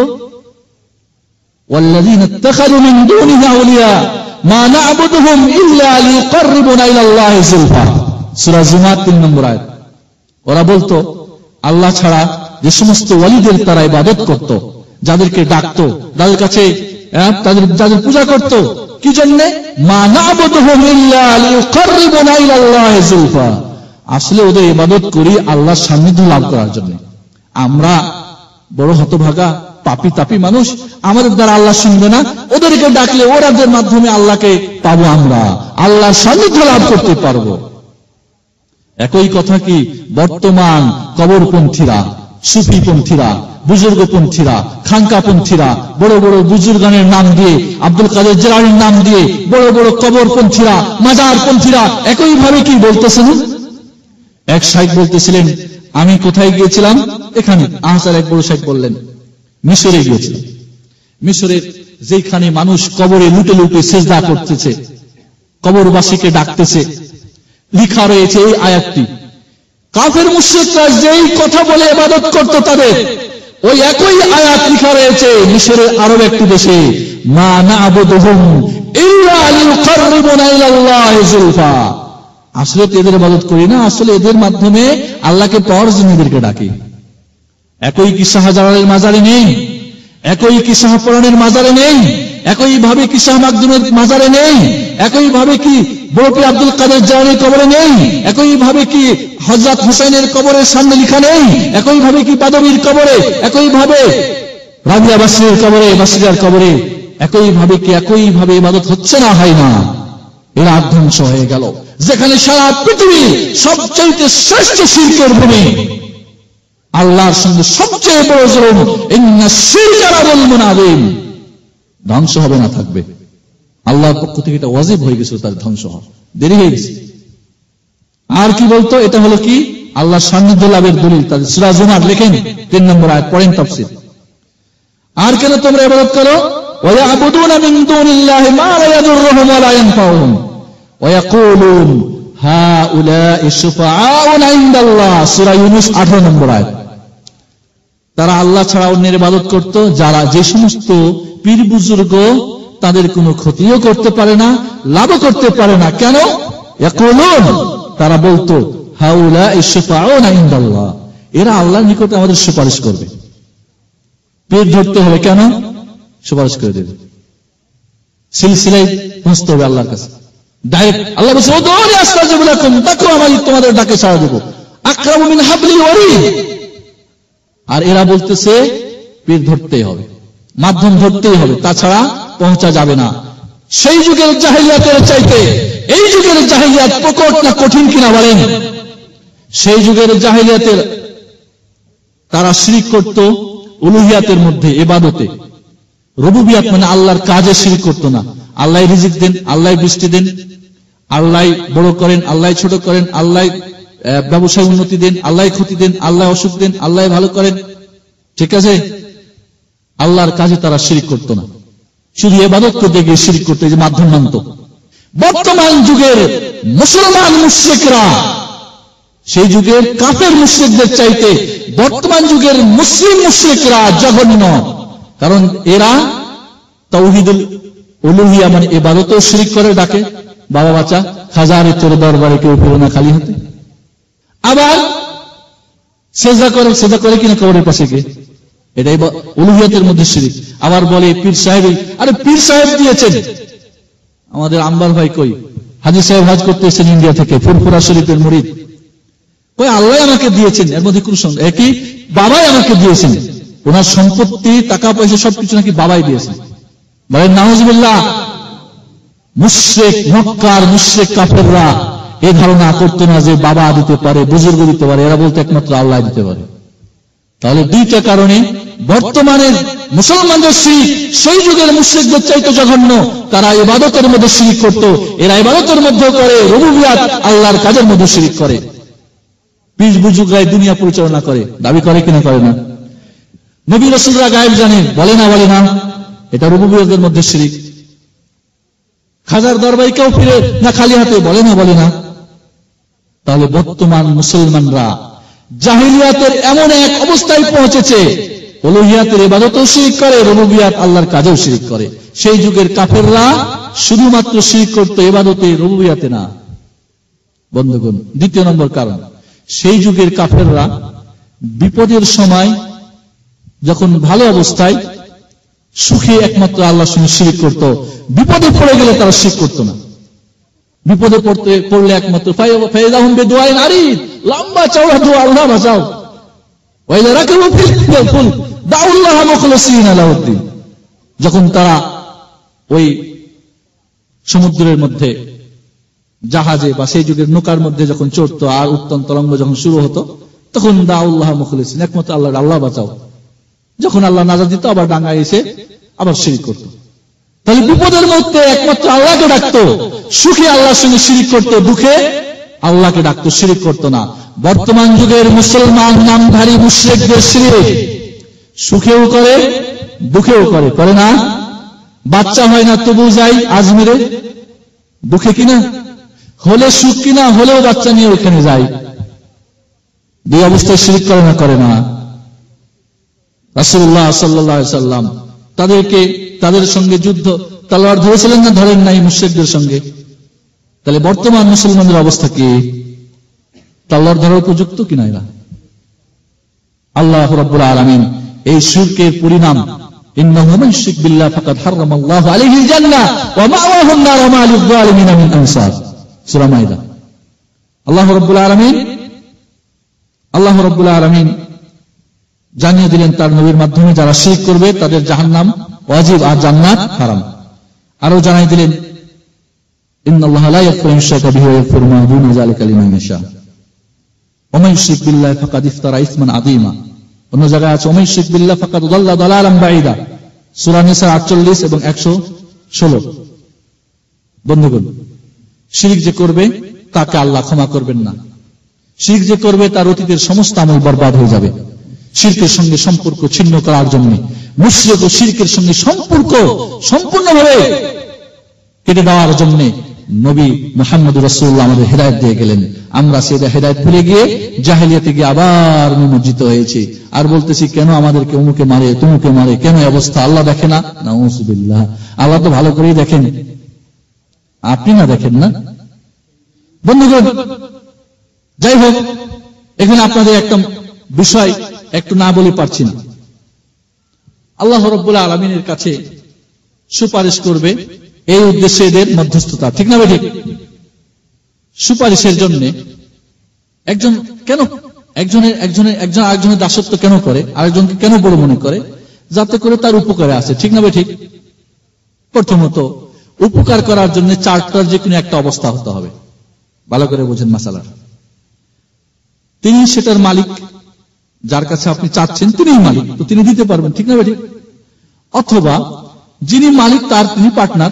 Speaker 1: ওয়াল্লাযীনা ইত্তাখাযু মিন দুনিহি আউলিয়া মা না'বুদুহুম ইল্লা লিয়ুকাররিবুনা ইলাল্লাহি যুলফা, সূরা জুমার তিন নম্বর আয়াত। ওরা বলতো আল্লাহ ছাড়া যে সমস্ত ওয়ালিদের তারা ইবাদত করত, যাদেরকে ডাকতো, যাদের কাছে তাদের যাদের পূজা করত, কি জন্য? মা না'বুদুহুম ইল্লা লিয়ুকাররিবুনা ইলাল্লাহি যুলফা, আসলে ওদের ইবাদত করি আল্লাহর সান্নিধ্য লাভ করার জন্য। আমরা বড় হতভাগা পাপী তাপী মানুষ, আমাদের দ্বারা আল্লাহ শুনবে না, ওদেরকে ডাকলে ওরাদের মাধ্যমে আল্লাহকে পাবো, আমরা আল্লাহর সান্নিধ্য লাভ করতে পারবো। একই কথা কি বর্তমান কবরপন্থীরা, সুফিপন্থীরা, বুজুর্গপন্থীরা, খানকাপন্থীরা, বড় বড় বুজুর্গানের নাম দিয়ে, আব্দুল কাদের জিলানীর নাম দিয়ে বড় বড় কবরপন্থীরা, মাজারপন্থীরা একই ভাবে কি বলতেছেন? এক শাইখ বলতেছিলেন, আমি কোথায় গিয়েছিলাম? এখানে আহসার এক বড় শাইখ বললেন, মিশরে গিয়েছিলাম। মিশরের যেখানে মানুষ কবরে লুটে লুটে সিজদা করতেছে, কবরবাসীকে ডাকতেছে, লিখা রয়েছে এই আয়াতটি। কাফের মুশরিকরা যেই কথা বলে ইবাদত করত, তাদের ওই একই আয়াত লিখা রয়েছে মিশরের আরব একটি দেশে, মা না'বুদুহুম ইল্লা লিয়ুকাররিবুনা ইলাল্লাহি যুলফা। আসলে তো এদের ইবাদত করি না, আসলে এদের মাধ্যমে আল্লাহকে পাওয়ার জন্য এদেরকে ডাকি। একই কি শাহজালালের মাজারে নেই? একই কি শাহপরানের মাজারে নেই? একই ভাবে কি শাহ মাকদুমের মাজারে নেই? একই ভাবে কি বড়পীর আব্দুল কাদের জিলানীর কবরে নেই? একই ভাবে কি হযরত হুসাইনের কবরের সামনে লেখা নেই? একই ভাবে কি বাদবীর কবরে, একই ভাবে রাবিয়া বাসরীর কবরে, বাসরিয়ার কবরে একই ভাবে কি একই ভাবে ইবাদত হচ্ছে না, হয় না? এরা ধ্বংস হয়ে গেল। যেখানে সারা পৃথিবী সবচেয়ে শ্রেষ্ঠ শিরকের ভূমি, আল্লাহর সঙ্গে সবচেয়ে বড় জুলুম, ইন্নাশ শিরকা লাযুলমুন আযীম, ধ্বংস হবে না, থাকবে। আল্লাহর পক্ষ থেকে এটা ওয়াজিব হয়ে গেছে, তার ধ্বংস হওয়া দেরি হয়ে গেছে। আর কি বলতো? এটা হলো কি আল্লাহর সান্নিধ্য লাভের দলিল। তাদের সূরা জুমার লেখেন তিন নম্বর আয়াত, পড়েন তাফসীর। আর কেন তোমরা ইবাদত করো? ওয়া ইয়াবুদুনা মিন দুনিল্লাহি মা লা ইয়াদুররুহুম ওয়া লা ইয়ানফাউহুম ওয়া ইয়াকুলুন হাউলা'i শুফাআউনা ইনদাল্লাহ, সূরা ইউনূস আঠারো নম্বর আয়াত। তারা আল্লাহ ছাড়া অন্যের ইবাদত করত, যারা যে সমস্ত পীর বুজুর্গ তাদের কোনো ক্ষতিও করতে পারে না, লাভও করতে পারে না। কেন? ইয়াকুলুন, তারা বলতো হাউলা'i শুফাআউনা ইনদাল্লাহ, এরা আল্লাহর নিকটে আমাদের সুপারিশ করবে। পীর ধরতে হবে কেন? সুপারিশ করে দেবে, সিলসিলায় পৌঁছতে হবে আল্লাহর কাছে ডাইরেক্ট। আল্লাহ বলছে উদউনি আস্তাজিব লাকুম, তাকু আমি তোমাদের ডাকে সাড়া দেব, আকরামু মিন হাবলিল ওয়ারিদ। আর এরা বলতেছে পীর ধরতেই হবে, মাধ্যম ধরতেই হবে, তাছাড়া পৌঁছা যাবে না। সেই যুগের জাহেলিয়াতের চাইতে এই যুগের জাহেলিয়াত প্রকট না কঠিন কিনা বলেন? সেই যুগের জাহেলিয়াতের তারা শিরক করত উলুহিয়াতের মধ্যে, ইবাদতে। রুবুবিয়াত মানে আল্লাহর কাজে শিরক করত না। আল্লাহ রিজিক দেন, আল্লাহ বৃষ্টি দেন, আল্লাহ বড় করেন, আল্লাহ ছোট করেন, আল্লাহ ব্যবসায় উন্নতি দেন, আল্লাহ ক্ষতি দেন, আল্লাহ অসুখ দেন, আল্লাহ ভালো করেন, ঠিক আছে। আল্লাহর কাজে তারা শিরক করত না, শুধু ইবাদত করতে গিয়ে শিরক করতে যে মাধ্যম মানত। বর্তমান যুগের মুসলমান মুশরিকরা সেই যুগের কাফের মুশরিকদের চাইতে বর্তমান যুগের মুসলিম মুশরিকরা জঘন্য। কারণ এরা তাওহীদুল উলুহিয়া মানে ইবাদতেও শিরক করে, ডাকে বাবা বাচ্চা হাজারে তোর দরবারে কেউ ফিরে না খালি হাতে। আবার সেজদা করে, সেজদা করে কিনা কবরের পাশে গিয়ে, এটাই উলুহিয়াতের মধ্যে শিরক। আবার বলে পীর সাহেব, আরে পীর সাহেব দিয়েছেন। আমাদের আম্বার ভাই কই হাজী সাহেব হজ করতে এসেছেন ইন্ডিয়া থেকে, ফুরফুরা শরীফের মুরিদ, ওই আল্লাহ আমাকে দিয়েছেন, এর মধ্যে কোন সন্দেহ? একই বাবাই আমাকে দিয়েছেন, ওনার সম্পত্তি টাকা পয়সা সবকিছু নাকি বাবাই দিয়েছেন। বলেন নাউজুবিল্লাহ। মুশরিক, মক্কার মুশরিক কাফেররা এই ধারণা করতো না যে বাবা দিতে পারে, বুজুর্গ দিতে পারে, এরা বলতে একমাত্র আল্লাহ দিতে পারে। তাহলে দুইটা কারণে বর্তমানের মুসলমানদের শিরক সেই যুগের মুশরিকদের চাইতে জঘন্য। তারা ইবাদতের মধ্যে শিরক করত, এরা ইবাদতের মধ্যে করে, রুবুবিয়াত আল্লাহর কাজের মধ্যে শিরক করে। পীর বুজুর্গরাই দুনিয়া পরিচালনা করে, দাবি করে কিনা করে না? নবী রাসূলরা গায়েব জানেন, বলে না বলে না? এটা রুবুবিয়াতের মধ্যে শিরক। খাজার দরবারে কেউ ফিরে না খালি হাতে, বলে না বলে না? তাহলে বর্তমান মুসলমানরা জাহিলিয়াতের এমন এক অবস্থায় পৌঁছেছে, উলুহিয়াতের ইবাদতেও শিরক করে, রুবুবিয়াত আল্লাহর কাজেও শিরক করে। সেই যুগের কাফেররা শুধুমাত্র শিরক করত ইবাদতে, রুবুবিয়াতে না। বন্ধুগণ, দ্বিতীয় নম্বর কারণ, সেই যুগের কাফেররা বিপদের সময় যখন ভালো অবস্থায় সুখে একমাত্র আল্লাহর সঙ্গে শিরক করত, বিপদে পড়ে গেলে তারা শিরক করত না। বিপদে পড়তে পড়লে একমাত্র ফায়দাহুম বিদুআইন আরিদ, লম্বা চওড়া দোয়া, আল্লাহ বাঁচাও। ওয়াইলা রাকাবু ফিল ফুল দাউল্লাহ মুখলিসিনা লাহুদ্দিন। যখন তারা ওই সমুদ্রের মধ্যে জাহাজে বা সেই যুগের নৌকার মধ্যে যখন চড়তো আর উত্তম তরঙ্গ যখন শুরু হতো, তখন দাউল্লাহ মুখলিসিন, একমাত্র আল্লাহ, আল্লাহ বাঁচাও। যখন আল্লাহ নাজাত দিত আবার ডাঙ্গায় এসে আবার শিরক করত। তাহলে বিপদের মধ্যে একমাত্র আল্লাহকে ডাকতো, সুখে আল্লাহর সঙ্গে শিরক করত, দুঃখে আল্লাহকে ডাকতো, শিরক করত না। বর্তমান যুগের মুসলমান নামধারী মুশরিকদের শিরক সুখেও করে, দুঃখেও করে, করে না? বাচ্চা হয় না তবু যাই আজমিরে, দুঃখে কিনা হলে সুখ কিনা হলেও বাচ্চা নিয়ে ওখানে যায়। দুই অবস্থায় শিরক করে না করে না? রাসূলুল্লাহ সাল্লাল্লাহু আলাইহি সাল্লাম তাদেরকে তাদের সঙ্গে যুদ্ধ তলোয়ার ধরেছিলেন না ধরেন নাই মুশরিকদের সঙ্গে? তাহলে বর্তমান মুসলমানদের অবস্থা কি? তলোয়ার ধরার উপযুক্ত কিনা এরা? আল্লাহ রাব্বুল আলামিন এই শিরকের পরিণাম, ইন্নাহু মান ইউশরিক বিল্লাহি ফাকাদ হারামাল্লাহু আলাইহিল জান্নাহ ওয়া মাওয়াহু আন-নার ওয়া মা লিয-যালিমিনা মিন আনসার। সূরা মাইদা। আল্লাহ রাব্বুল আলামিন আল্লাহ রাব্বুল আলামিন জানিয়ে দিলেন তার নবীর মাধ্যমে, যারা শিরক করবে তাদের জাহান্নাম ওয়াজিব আর জান্নাত হারাম। আরো জানাই দিলেন ইন্নাল্লাহা লা ইয়াগফিরু আশ-শিরকা বিহি ওয়া ইয়াগফিরু মা দুনা যালিকা লিমান ইয়াশা ওয়া মান ইউশরিক বিল্লাহি ফাকাদ ইফতারা ইসমান আযীমা। অন্য জায়গায় আছে ওয়া মান ইউশরিক বিল্লাহি ফাকাদ দাল্লা দালালান বাঈদা, সূরা নিসা আটচল্লিশ এবং একশো ষোলো। বন্ধুগণ, শিরক যে করবে তাকে আল্লাহ ক্ষমা করবেন না। শিরক যে করবে তার অতীতের সমস্ত আমল বরবাদ হয়ে যাবে। শিরকের সঙ্গে সম্পর্ক ছিন্ন করার জন্য, মুশরিক ও শিরকের সঙ্গে সম্পর্ক সম্পূর্ণভাবে কেটে দেওয়ার জন্য নবী মুহাম্মদুর রাসূলুল্লাহ আমাদের হেদায়েত দিয়ে গেলেন। আমরা সেই হেদায়েত ভুলে গিয়ে জাহেলিয়াতে গিয়ে আবার নিমজ্জিত হয়েছি, আর বলতেছি কেন আমাদেরকে অমুকে মারে তুমুকে মারে, কেন অবস্থা আল্লাহ দেখে না? নাউযুবিল্লাহ, আল্লাহ তো ভালো করেই দেখেন, আপনি না দেখেন না? বন্ধুগণ, যাই হোক, এখানে আপনাদের একটা বিষয় একটু না বলে পারছি না। আল্লাহ রাব্বুল আলামিনের কাছে সুপারিশ করবে, এই উদ্দেশ্যে এদের মধ্যস্থতা, ঠিক না ঠিক? সুপারিশের জন্য একজন কেন একজনের একজনের একজন আরেকজনের দাসত্ব কেন করে, আরেকজনকে কেন বড় মনে করে? যাতে করে তার উপকারে আসে, ঠিক না ভাই ঠিক? প্রথমত উপকার করার জন্য চারটার যে কোনো একটা অবস্থা হতে হবে, ভালো করে বোঝেন মাসালা। তিনি সেটার মালিক, যার কাছে আপনি চাচ্ছেন তিনিই মালিক, তো তিনি দিতে পারবেন, ঠিক না ভাই ঠিক? অথবা যিনি মালিক তার তিনি পার্টনার,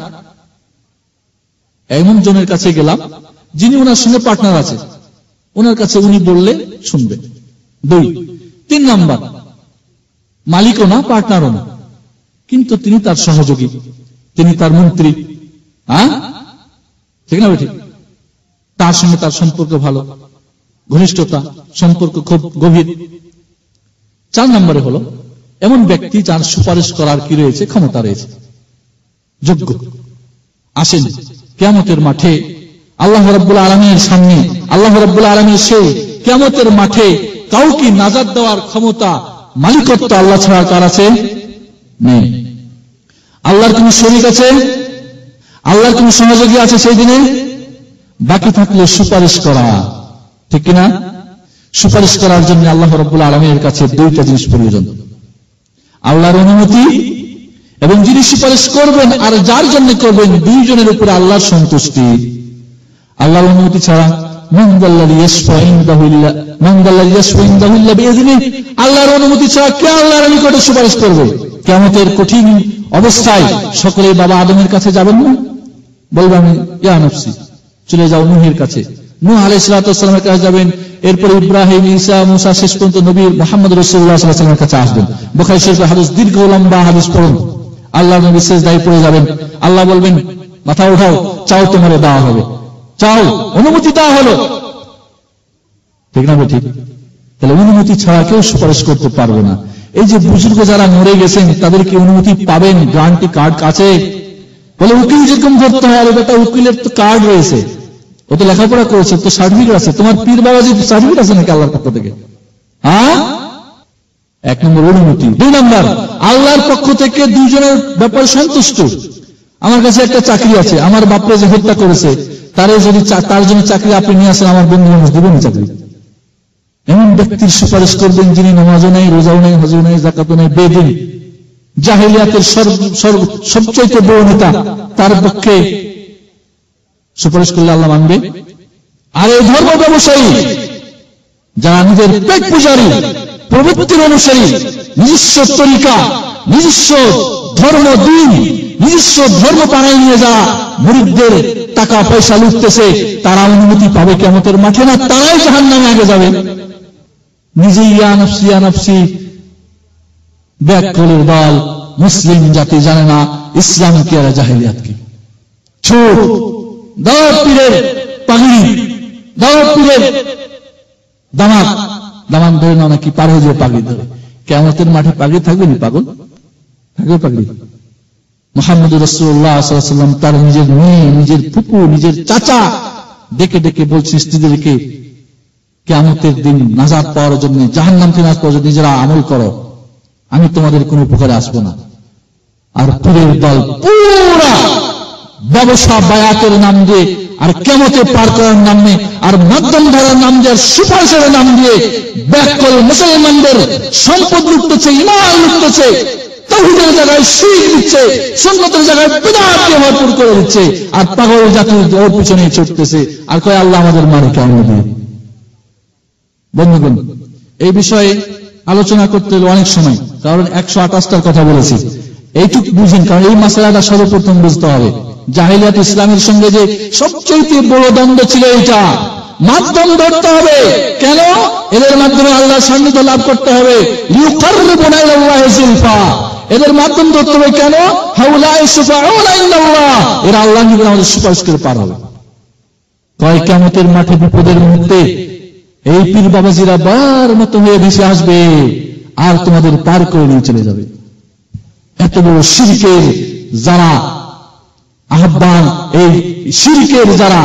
Speaker 1: এমন জনের কাছে গেলাম যিনি ওনার সঙ্গে পার্টনার আছে, ওনার কাছে উনি বললে শুনবে। দুই তিন নাম্বার, মালিকও না পার্টনারও না, কিন্তু তিনি তার সহযোগী, তিনি তার মন্ত্রী, হ্যাঁ ঠিক না ভাই ঠিক? তার সঙ্গে তার সম্পর্ক ভালো, ঘনিষ্ঠতা, সম্পর্ক খুব গভীর। চার নম্বরে হলো এমন ব্যক্তি যার সুপারিশ করার কি রয়েছে, ক্ষমতা রয়েছে, যোগ্য। আসেন কিয়ামতের মাঠে আল্লাহ রাব্বুল আলামিনের সামনে, আল্লাহ রাব্বুল আলামিন সেই কিয়ামতের মাঠে কাউকে নাজাত দেওয়ার ক্ষমতা, মালিকত্ব আল্লাহ ছাড়া কার আছে? নেই। আল্লাহর কোন শরীক আছে? আল্লাহর কোন সহযোগী আছে সেই দিনে? বাকি থাকলে সুপারিশ করা, ঠিক কিনা? সুপারিশ করার জন্য আল্লাহ রাব্বুল আলামিনের কাছে দুইটা জিনিস প্রয়োজন, আল্লাহর অনুমতি এবং যিনি সুপারিশ করবেন আর যার জন্য করবেন দুইজনের উপরে আল্লাহর সন্তুষ্টি। আল্লাহর অনুমতি ছাড়া আল্লাহর অনুমতি ছাড়া কে আল্লাহর নিকটে সুপারিশ করবে? কিয়ামতের কঠিন অবস্থায় সকলে বাবা আদমের কাছে যাবেন না, বলবেন ইয়া নফসি, চলে যাও নূহের কাছে, নূহ আলাইহিস সালাতু ওয়াস সালামের কাছে যাবেন, এরপর ইব্রাহিম, ঈসা, মুসা, শেষ পর্যন্ত নবী মুহাম্মদ রাসূলুল্লাহ সাল্লাল্লাহু আলাইহি ওয়াসাল্লামের কাছে আসবেন। বুখারী শরীফের হাদিস, দীর্ঘ লম্বা হাদিস পড়ুন, আল্লাহর নবী সিজদায় পড়ে যাবেন, আল্লাহ বলবেন মাথা উঠাও, চাও তোমারে দেওয়া হবে, চাও, অনুমতি দেওয়া হলো, ঠিক না ঠিক? তাহলে অনুমতি ছাড়া কেউ সুপারিশ করতে পারবে না। এই যে বুজুর্গ যারা মরে গেছেন তাদেরকে অনুমতি পাবেন, গ্যারান্টি কার্ড কাছে, বলে উকিল যেরকম ধরতে হয়, বেটা উকিলের তো কার্ড রয়েছে, ও তো লেখাপড়া করেছে, তো সার্টিফিকেট আছে, তোমার পীর বাবাজি সার্টিফিকেট আছে নাকি আল্লাহর পক্ষ থেকে? হ্যাঁ, এক নম্বর অনুমতি। দুই নম্বর, আল্লাহর পক্ষ থেকে দুইজনের ব্যাপারে সন্তুষ্ট। আমার কাছে একটা চাকরি আছে, আমার বাপরে যে হত্যা করেছে তারে যদি তার জন্য চাকরি আপনি নিয়ে আসেন, আমার বন্ধু মানুষ দিবেন চাকরি। এমন ব্যক্তির সুপারিশ করবেন যিনি নামাজও নেই, রোজাও নেই, হজও নেই, যাকাতও নেই, বেদিন, জাহেলিয়াতের সবচেয়ে বড় নেতা, তার পক্ষে সুপারিশ করলে আল্লাহ মানবে? আর এই ধর্ম ব্যবসায়ী যারা নিজের পেট পূজারী, প্রবৃত্তির অনুসারী, নিজস্ব তরিকা, নিজস্ব ধর্ম, দিন, নিজস্ব ধর্ম পাড়ায় নিয়ে যারা মুরিদদের টাকা পয়সা লুটতেছে, তারা অনুমতি পাবে কিয়ামতের মাঠে না? তারাই জাহান্নামে আগে যাবে। নিজে ইয়া নফসি ইয়া নফসি ব্যাককলের দল, মুসলিম জাতি জানে না ইসলাম কি আর জাহেলিয়াত কি। ছোট দাওয়াত পীরের পাগড়ি, দাওয়াত পীরের দামাত, দামান ধরে না নাকি পার হয়ে যাবে পাগড়ি ধরে, কিয়ামতের মাঠে পাগড়ি থাকবে না? পাগল থাকবে পাগড়ি? মুহাম্মদ রাসূলুল্লাহ সাল্লাল্লাহু আলাইহি ওয়াসাল্লাম তার নিজের মেয়ে, নিজের ফুপু, নিজের চাচা ডেকে ডেকে বলছে স্ত্রীদেরকে, কিয়ামতের দিন নাজাত পাওয়ার জন্য, জাহান্নাম থেকে নাজাত পাওয়ার জন্য নিজেরা আমল করো, আমি তোমাদের কোনো উপকারে আসবো না। আর পীরের দল পুরা ব্যবসা বায়াতের নাম দিয়ে, আর কিয়ামতে পার করার নাম নিয়ে, আর মাধ্যম ধরার নাম দিয়ে, আর সুপারিশের নাম দিয়ে ব্যাককল মুসলমানদের সম্পদ লুটতেছে, ঈমান লুটতেছে, তাওহীদের জায়গায় শিরক দিচ্ছে, সুন্নতের জায়গায় বিদআতকে ভরপুর করে দিচ্ছে, আর পাগল জাতির ওর পিছনে ছুটতেছে, আর কয় আল্লাহ আমাদের মারে কেমন দিয়ে। বন্ধুগণ, এই বিষয়ে আলোচনা করতে হলে অনেক সময়, কারণ একশো আঠাশটার কথা বলেছি, এইটুকু বুঝেন, কারণ এই মাসলাটা সর্বপ্রথম বুঝতে হবে। জাহেলিয়াত ইসলামের সঙ্গে যে সবচেয়ে বড় দ্বন্দ্ব ছিল এইটা, মাধ্যম ধরতে হবে। কেন? এদের মাধ্যমে আল্লাহর সান্নিধ্য লাভ করতে হবে, লিউকাররিবুনা ইলাল্লাহি যুলফা, এদের মাধ্যম ধরতে হবে। কেন? হাউলাই শুফাউনা ইনদাল্লাহ, এরা আল্লাহর নিকটে আমাদের সুপারিশ করে পার হবে। কয় কিয়ামতের মাঠে বিপদের মুহূর্তে এই পীর বাবাজিরা বার মতো হয়ে ভেসে আসবে আর তোমাদের পার করে নিয়ে চলে যাবে। এত বড় শিরকের যারা আহ্বান, এই শিরকের যারা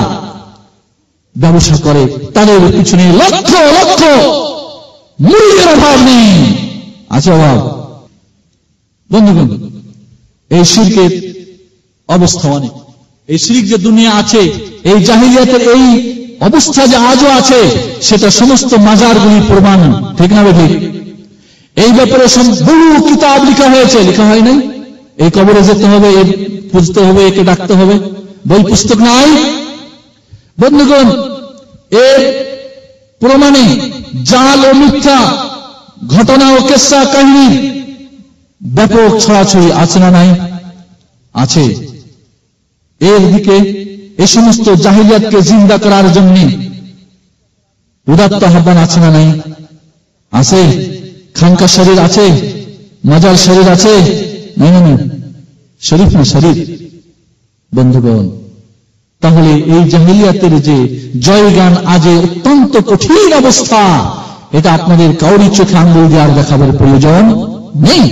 Speaker 1: ব্যবসা করে, তাদের পিছনে লক্ষ লক্ষ মুরিদের অভাব নেই, আছে অভাব। বন্ধুগণ, এই শিরকের অবস্থা অনেক। এই শিরক যে দুনিয়া আছে, এই জাহিলিয়াতের এই অবস্থা যে আজও আছে, সেটা সমস্ত মাজারগুলি প্রমাণ, ঠিক না ঠিক? এই ব্যাপারে বহু কিতাব লেখা হয়েছে, লেখা হয় নাই এই কবরে যেতে হবে, এ পুজতে হবে, একে ডাকতে হবে, বই পুস্তক নাই। বন্ধুগণ, এর প্রমাণে জাল ও মিথ্যা ঘটনা ও কেসা কাহিনী ব্যাপক ছড়াছড়ি আছে না নাই? আছে। এর দিকে এ সমস্ত জাহিলিয়াতকে জিন্দা করার জন্য উদাত্ত আহ্বান আছে না নাই? আছে। খানকা শরীর আছে, মাজার শরীর আছে, নাই না? শরীফ না শরীফ। বন্ধুগণ, তাহলে এই জাহিলিয়াতের যে জয়গান আজ অত্যন্ত কঠিন অবস্থা, এটা আপনাদের কাউরি চোখে আঙ্গুল দিয়ে আর দেখাবার প্রয়োজন নেই।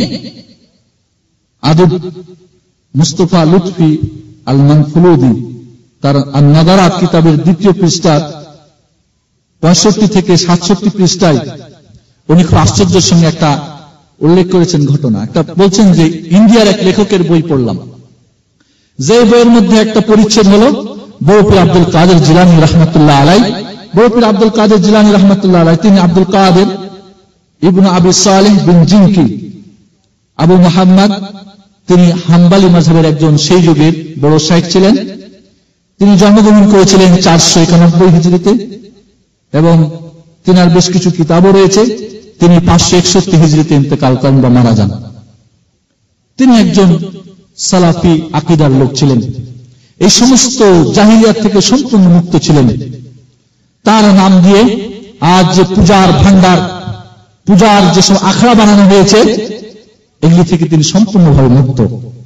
Speaker 1: আদব মুস্তফা লুৎফি আল মানফুলুদি তার আন-নাদারাত কিতাবের দ্বিতীয় পৃষ্ঠার পঁয়ষট্টি থেকে সাতষট্টি পৃষ্ঠায় উনি খুব আশ্চর্যের সঙ্গে একটা উল্লেখ করেছেন ঘটনা। একটা বলছেন যে ইন্ডিয়ার এক লেখকের বই পড়লাম, যে বইয়ের মধ্যে একটা পরিচ্ছেদ হলো বড়পীর আব্দুল কাদের জিলানী রহমতুল্লাহ আলাই। বড়পীর আব্দুল কাদের জিলানী রহমতুল্লাহ আলাই তিনি আব্দুল কাদের ইবনে আবি সালেহ বিন জিনকি আবু মুহাম্মদ, তিনি হাম্বলি মাযহাবের একজন সেই যুগের বড় শাইখ ছিলেন। তিনি জন্মগ্রহণ করেছিলেন চারশো একানব্বই হিজরিতে এবং তিনার বেশ কিছু কিতাবও রয়েছে। তিনি পাঁচশো একষট্টি হিজরিতে ইন্তেকাল করেন বা মারা যান। তিনি একজন সালাফি আকীদার লোক ছিলেন, এই সমস্ত জাহিলিয়াত থেকে সম্পূর্ণ মুক্ত ছিলেন। তার নাম দিয়ে আজ যে পূজার ভান্ডার, পূজার যেসব আখড়া বানানো হয়েছে, এগুলি থেকে তিনি সম্পূর্ণভাবে মুক্ত।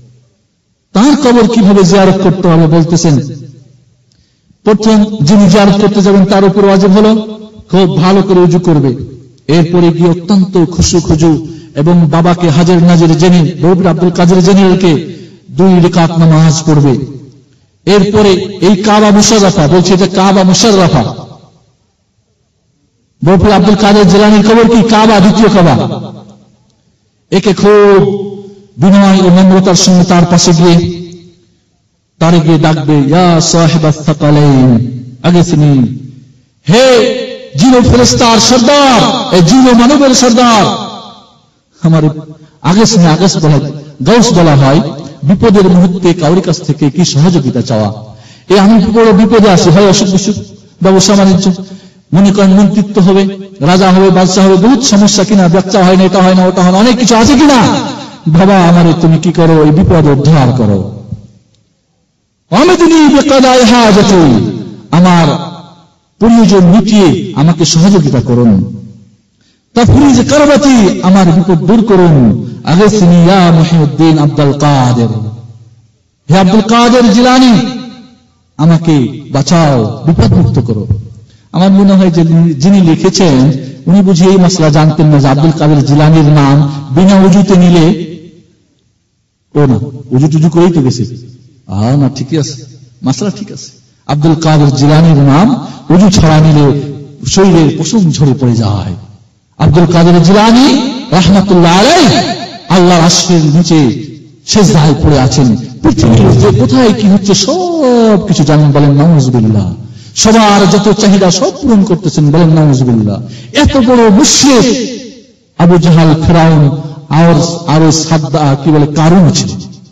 Speaker 1: তার কবর কিভাবে জিয়ারত করতে হবে বলতেছেন। প্রথম যিনি জিয়ারত করতে যাবেন তার উপর ওয়াজিব হলো খুব ভালো করে উজু করবে, এরপরে গিয়ে অত্যন্ত খুশু খুজু এবং বাবাকে হাজির নাজির জেনে বড়পীর আব্দুল কাদের জেনারেলকে দুই রাকাত নামাজ পড়বে। এরপরে এই কাবা মুশাররফা, বলছে এটা কাবা মুশাররফা, বড়পীর আব্দুল কাদের জিলানীর কবর কি কাবা, দ্বিতীয় কাবা। একে খুব বিনয় ও নম্রতার সঙ্গে তার পাশে গিয়ে তারে গিয়ে ডাকবে, ইয়া সাহিবাস সাকালাইন আগিসনি, হে জিন ও ফেরেশতার সর্দার, এই জিন ও মানবের সর্দার আমার আগিসনি। আগস বলা, গাউস বলা হয় বিপদের মুহূর্তে কাউরি কাছ থেকে কি সহযোগিতা চাওয়া। এই আমি বড় বিপদে আছি, হয় অসুখ বিসুখ, ব্যবসা বাণিজ্য, মনে করেন মন্ত্রিত্ব হবে, রাজা হবে, বাদশাহ হবে, বহুত সমস্যা কিনা, বাচ্চা হয় না, এটা হয় না, ওটা হয় না, অনেক কিছু আছে কিনা, বাবা আমারে তুমি কি করো, এই বিপদ উদ্ধার করো। আমিদিনী বিকাদায়ে হাজাতি, আমার প্রয়োজন মিটিয়ে আমাকে সহযোগিতা করুন। তাফরিজ করবাতি, আমার বিপদ দূর করুন। আগিসনি ইয়া মুহিউদ্দিন আব্দুল কাদের, হে আব্দুল কাদের জিলানী আমাকে বাঁচাও, বিপদ মুক্ত করো। আমার মনে হয় যে যিনি লিখেছেন উনি বুঝি এই মাসলা জানতেন না যে আব্দুল কাদের জিলানীর নাম বিনা উজুতে নিলে, ও না উজু টুজু করেই তো গেছে, আ না ঠিকই আছে, মাসলা ঠিক আছে। আব্দুল কাদের জিলানীর নাম উজু ছাড়া নিলে শরীরের পশম ঝরে পড়ে যায়। আব্দুল কাদের জিলানী রাহমাতুল্লাহ আলাইহি আল্লাহর আরশের নিচে সেজদায় পড়ে আছেন। পৃথিবীর যে কোথায় কি হচ্ছে সব কিছু জানেন, বলেন নাউযুবিল্লাহ। সবার যত চাহিদা সব পূরণ করতেছেন, বলেন নাউযুবিল্লাহ। এত বড় মুশরিক আবু জাহাল, ফিরাউন আর আরো সাদ্দা কি বলে কারুন ছিল।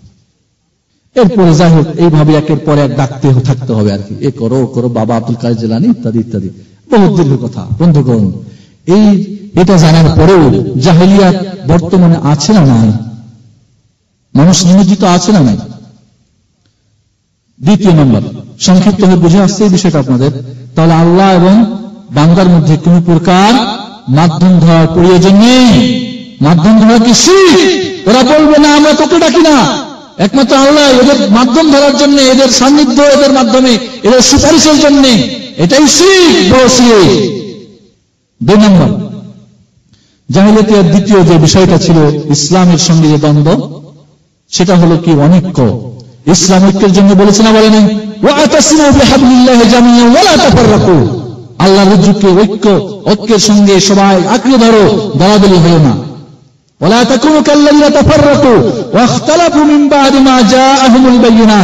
Speaker 1: এরপরে যাই হোক এইভাবে একের পর এক ডাকতে থাকতে হবে আর কি, এ করো করো বাবা আব্দুল কাদের জিলানী ইত্যাদি ইত্যাদি, বহু দীর্ঘ কথা। বন্ধুগণ, এই এটা জানার পরেও জাহেলিয়াত বর্তমানে আছে না নাই? মানুষ নিয়োজিত আছে না নাই? দ্বিতীয় নম্বর, সংক্ষিপ্ত হয়ে বুঝে আসছে এই বিষয়টা আপনাদের। তাহলে আল্লাহ এবং বান্দার মধ্যে কোন প্রকার মাধ্যম ধরার প্রয়োজন নেই। মাধ্যম ধরা কি শিরক? ওরা বলবে না আমরা তোকে ডাকি না, একমাত্র আল্লাহ এদের মাধ্যম ধরার জন্য, এদের সান্নিধ্য এদের মাধ্যমে, এদের সুপারিশের জন্য, এটাই শিরক, বড় শিরক। দুই নম্বর, জাহেলিয়াতের দ্বিতীয় যে বিষয়টা ছিল ইসলামের সঙ্গে যে দ্বন্দ্ব, সেটা হলো কি অনৈক্য। ইসলাম ঐক্যের জন্য বলেছে না, বলেনি ওয়াতাসিমু বিহাবলিল্লাহি জামিআন ওয়া লা তাফাররাকু, আল্লাহর রজ্জুকে ঐক্য, ঐক্যের সঙ্গে সবাই আঁকড়ে ধরো, দলাদলি হয়ো না। ওয়ালা তাকুনু কাল্লাযিনা তাফাররাকু ওয়া ইখতালাফু মিন বা'দি মা জাআহুমুল বায়িনাত,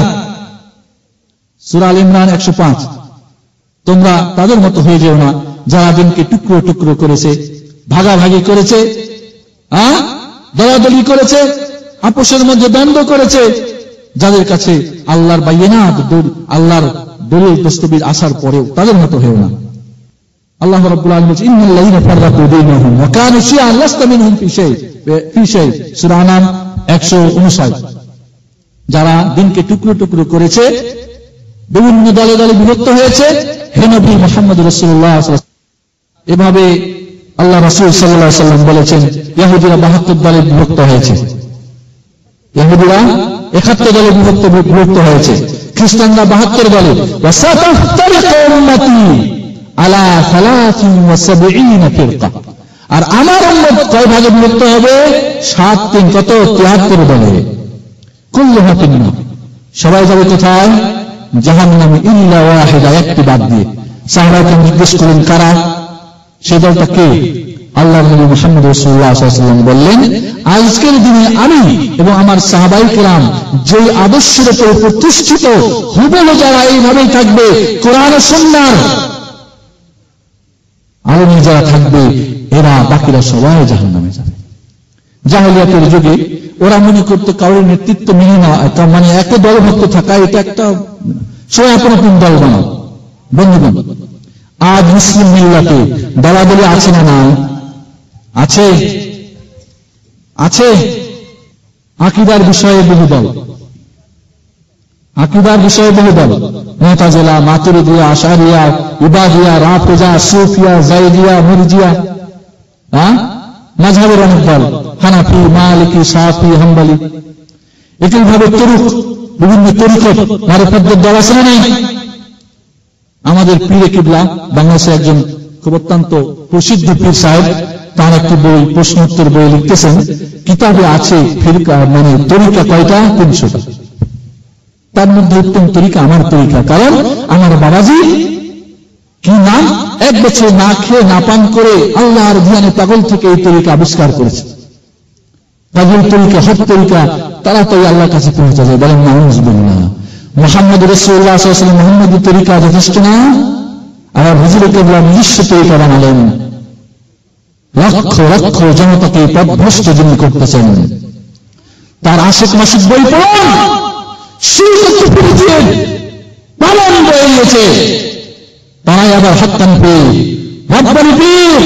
Speaker 1: সূরা আল ইমরান একশো পাঁচ। তোমরা তাদের মতো হয়ে যেও না যারা দিনকে টুকরো টুকরো করেছে, ভাগাভাগি করেছে, হ্যাঁ, দলাদলি করেছে, আপোষের মধ্যে দ্বন্দ্ব করেছে, যাদের কাছে আল্লাহর বাইয়িনাত, আল্লাহর দলিল দস্তবির আসার পরেও তাদের মতো হয়েও না। আল্লাহ রাব্বুল আলামিন বলেন, ইন্নাল্লাযীনা ফাররাকু দীনাহুম ওয়া কানু শিয়া'আন লাস্তা মিনহুম ফি শাই ফি শাই, সূরা আনাম একশো উনষাট। যারা দিনকে টুকরো টুকরো করেছে, বিভিন্ন দলে দলে বিভক্ত হয়েছে, হে নবী মুহাম্মদ রাসূলুল্লাহ সাল্লাল্লাহু আলাইহি ওয়াসাল্লাম, এভাবে আল্লাহ রাসূল সাল্লাল্লাহু আলাইহি ওয়াসাল্লাম বলেছেন, ইহুদিরা বাহাত্তর দলে বিভক্ত হয়েছে, ইহুদিরা একাত্তর দলে বিভক্ত বিভক্ত হয়েছে, খ্রিস্টানরা বাহাত্তর দলে। ওয়াসাতাফতারিকু উম্মতি আলা সালাসিন ওয়া সাবঈনা ফিরকা, আর আমার উম্মত কয় ভাগে বিভক্ত হবে? সাত তিন কত তিয়াত্তর দলে। কুল্লুহা ফিন্নার, সবাই যাবে কোথায়? জাহান্নামে, ইল্লা ওয়াহিদা, একটি বাদ দিয়ে। সাহাবাকে জিজ্ঞেস করেন কারা? সেই দলটা কে? আল্লাহর নবী মুহাম্মদ রাসূলুল্লাহ সাল্লাল্লাহু আলাইহি ওয়াসাল্লাম বললেন, আজকের দিনে আমি এবং আমার সাহাবায়ে কেরাম যে আদর্শের উপর প্রতিষ্ঠিত, হুবহু যারা এইভাবেই থাকবে, কোরআন ও সুন্নাহর আলেমী যারা থাকবে, এরা বাকিরা সবাই জাহান্নামে যাবে। জাহেলিয়াতের যুগে ওরা মনে করতে কারোর নেতৃত্ব মেনে নেওয়া, মানে একে দলভুক্ত থাকা, এটা একটা সবাই আপন আপন দল বানাও। বন্ধুগণ, আজ মুসলিম মিল্লাতে দলাদলি আছে না নাই? আছে, আছে। আকীদার বিষয়ে বহু দল, আকীদার বিষয়ে বহু দল, মুতাজিলা, মাতুরিদিয়া, আশআরিয়া, ইবাদিয়া, রাফিজা, সুফিয়া, যায়দিয়া, মুরজিয়া, হ্যাঁ, মাযহাবের অনেক দল, হানাফি, মালিকি, শাফি, হাম্বলি। একইভাবে তরুক, বিভিন্ন তরিকত, মারিফতের দল আছে না নাই? আমাদের পীরে কিবলা, বাংলাদেশের একজন খুব অত্যন্ত প্রসিদ্ধ পীর সাহেব, তার একটি বই, প্রশ্নোত্তর বই লিখতেছেন, কিতাবে আছে ফিরকা মানে তরিকা কয়টা? তিনশোটা। তার মধ্যে উত্তম তরিকা আমার তরিকা, কারণ আমার বাবাজি কি নাম, এক বছর না খেয়ে না পান করে আল্লাহর ধ্যানে পাগল থেকে এই তরিকা আবিষ্কার করেছে। পাগল তরিকা, হক তরিকা, তাড়াতাড়ি আল্লাহর কাছে পৌঁছা যায়। বলেন নাউযুবিল্লাহ। মুহাম্মদ রাসূলুল্লাহ সাল্লাল্লাহু আলাইহি ওয়াসাল্লাম মুহাম্মদী তরিকা যথেষ্ট না? আর হুজুর কেবলা নিজস্ব তরিকা বানালেন, লক্ষ লক্ষ জনতাকে পথভ্রষ্ট যিনি করতেছেন। তার আশিক মাসিক বই পড়ুন, শিরক দিয়ে পালন বয়ে গেছে। তারাই আবার হাক্কান পীর, রব্বানি পীর।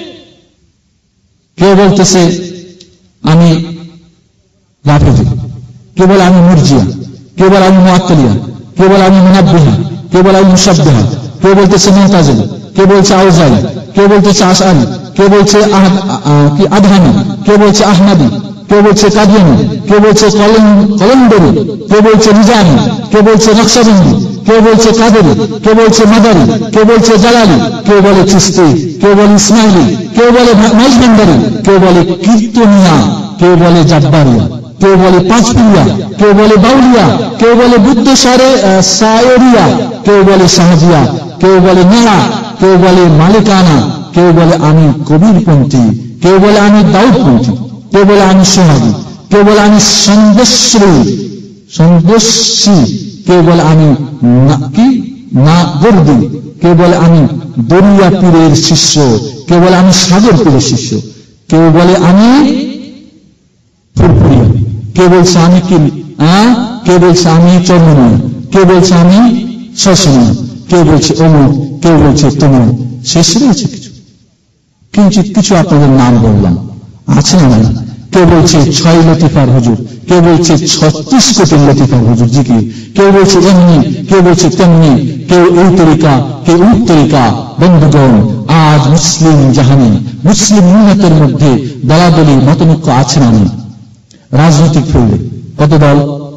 Speaker 1: কেউ বলতেছে আমি রাফিজি, কেউ বলে আমি মুরজিয়া, কেউ বলে আমি মুআত্তালিয়া, কেউ বলে আমি মুনাব্বিহা, কেউ বলে আমি মুশাব্বিহা, কেউ বলতেছে মুতাজিলা, কেউ বলছে আউজাই, কেউ বলতেছে আশআরি, কেউ বলছে কি আদহানি, কেউ বলছে আহমদি, কেউ বলছে কাদিয়ানি, কেউ বলছে কলন্দরি, কেউ বলছে নিজামি, কেউ বলছে নকশবন্দি, কেউ বলছে কাদেরি, কেউ বলছে মাদারি, কেউ বলছে জালালি, কেউ বলে চিশতি, কেউ বলে ইসমাইলি, কেউ বলে মাইজভান্ডারি, কেউ বলে কীর্তনিয়া, কেউ বলে জাব্বারিয়া, কেউ বলে পাঁচপিয়া, কেউ বলে বাউলিয়া, কেউ বলে বুদ্ধ সারে সায়রিয়া, কেউ বলে শাহজিয়া, কেউ বলে নেয়া, কেউ বলে মালিকানা, কেউ বলে আমি কবিরপন্থী, কেউ বলে আমি দাউদপন্থী, কেউ বলে আমি সোহাগী, কেউ বলে আমি সন্দেশ্রী সন্দেশী, কেউ বলে আমি কি না গর্দি, কেউ বলে আমি দরিয়া পীরের শিষ্য, কেউ বলে আমি সাগর পীরের শিষ্য, কেউ বলে আমি ফুরফুরিয়া, কেউ বলছে আমি কি হ্যাঁ, কেউ বলছে আমি চর্মনিয়া, কেউ বলছে আমি শশনিয়া, কেউ বলছে অমুক, কেউ বলছে তমুক। শেষ রয়েছে কিছু, কিঞ্চিত কিছু আপনাদের নাম বললাম, আছে না? কেউ বলছে ছয় লতিফার হুজুর, কেউ বলছে ছত্রিশ কোটির লতিফার হুজুর জিকির, কেউ বলছে এমনি, কেউ বলছে তেমনি, কেউ এই তরিকা, কেউ ওই তরিকা। বন্ধুগণ, আজ মুসলিম জাহানে, মুসলিম উম্মতের মধ্যে দলাদলি মতনৈক্য আছে না? রাজনৈতিক ফিল্ডে কত দল,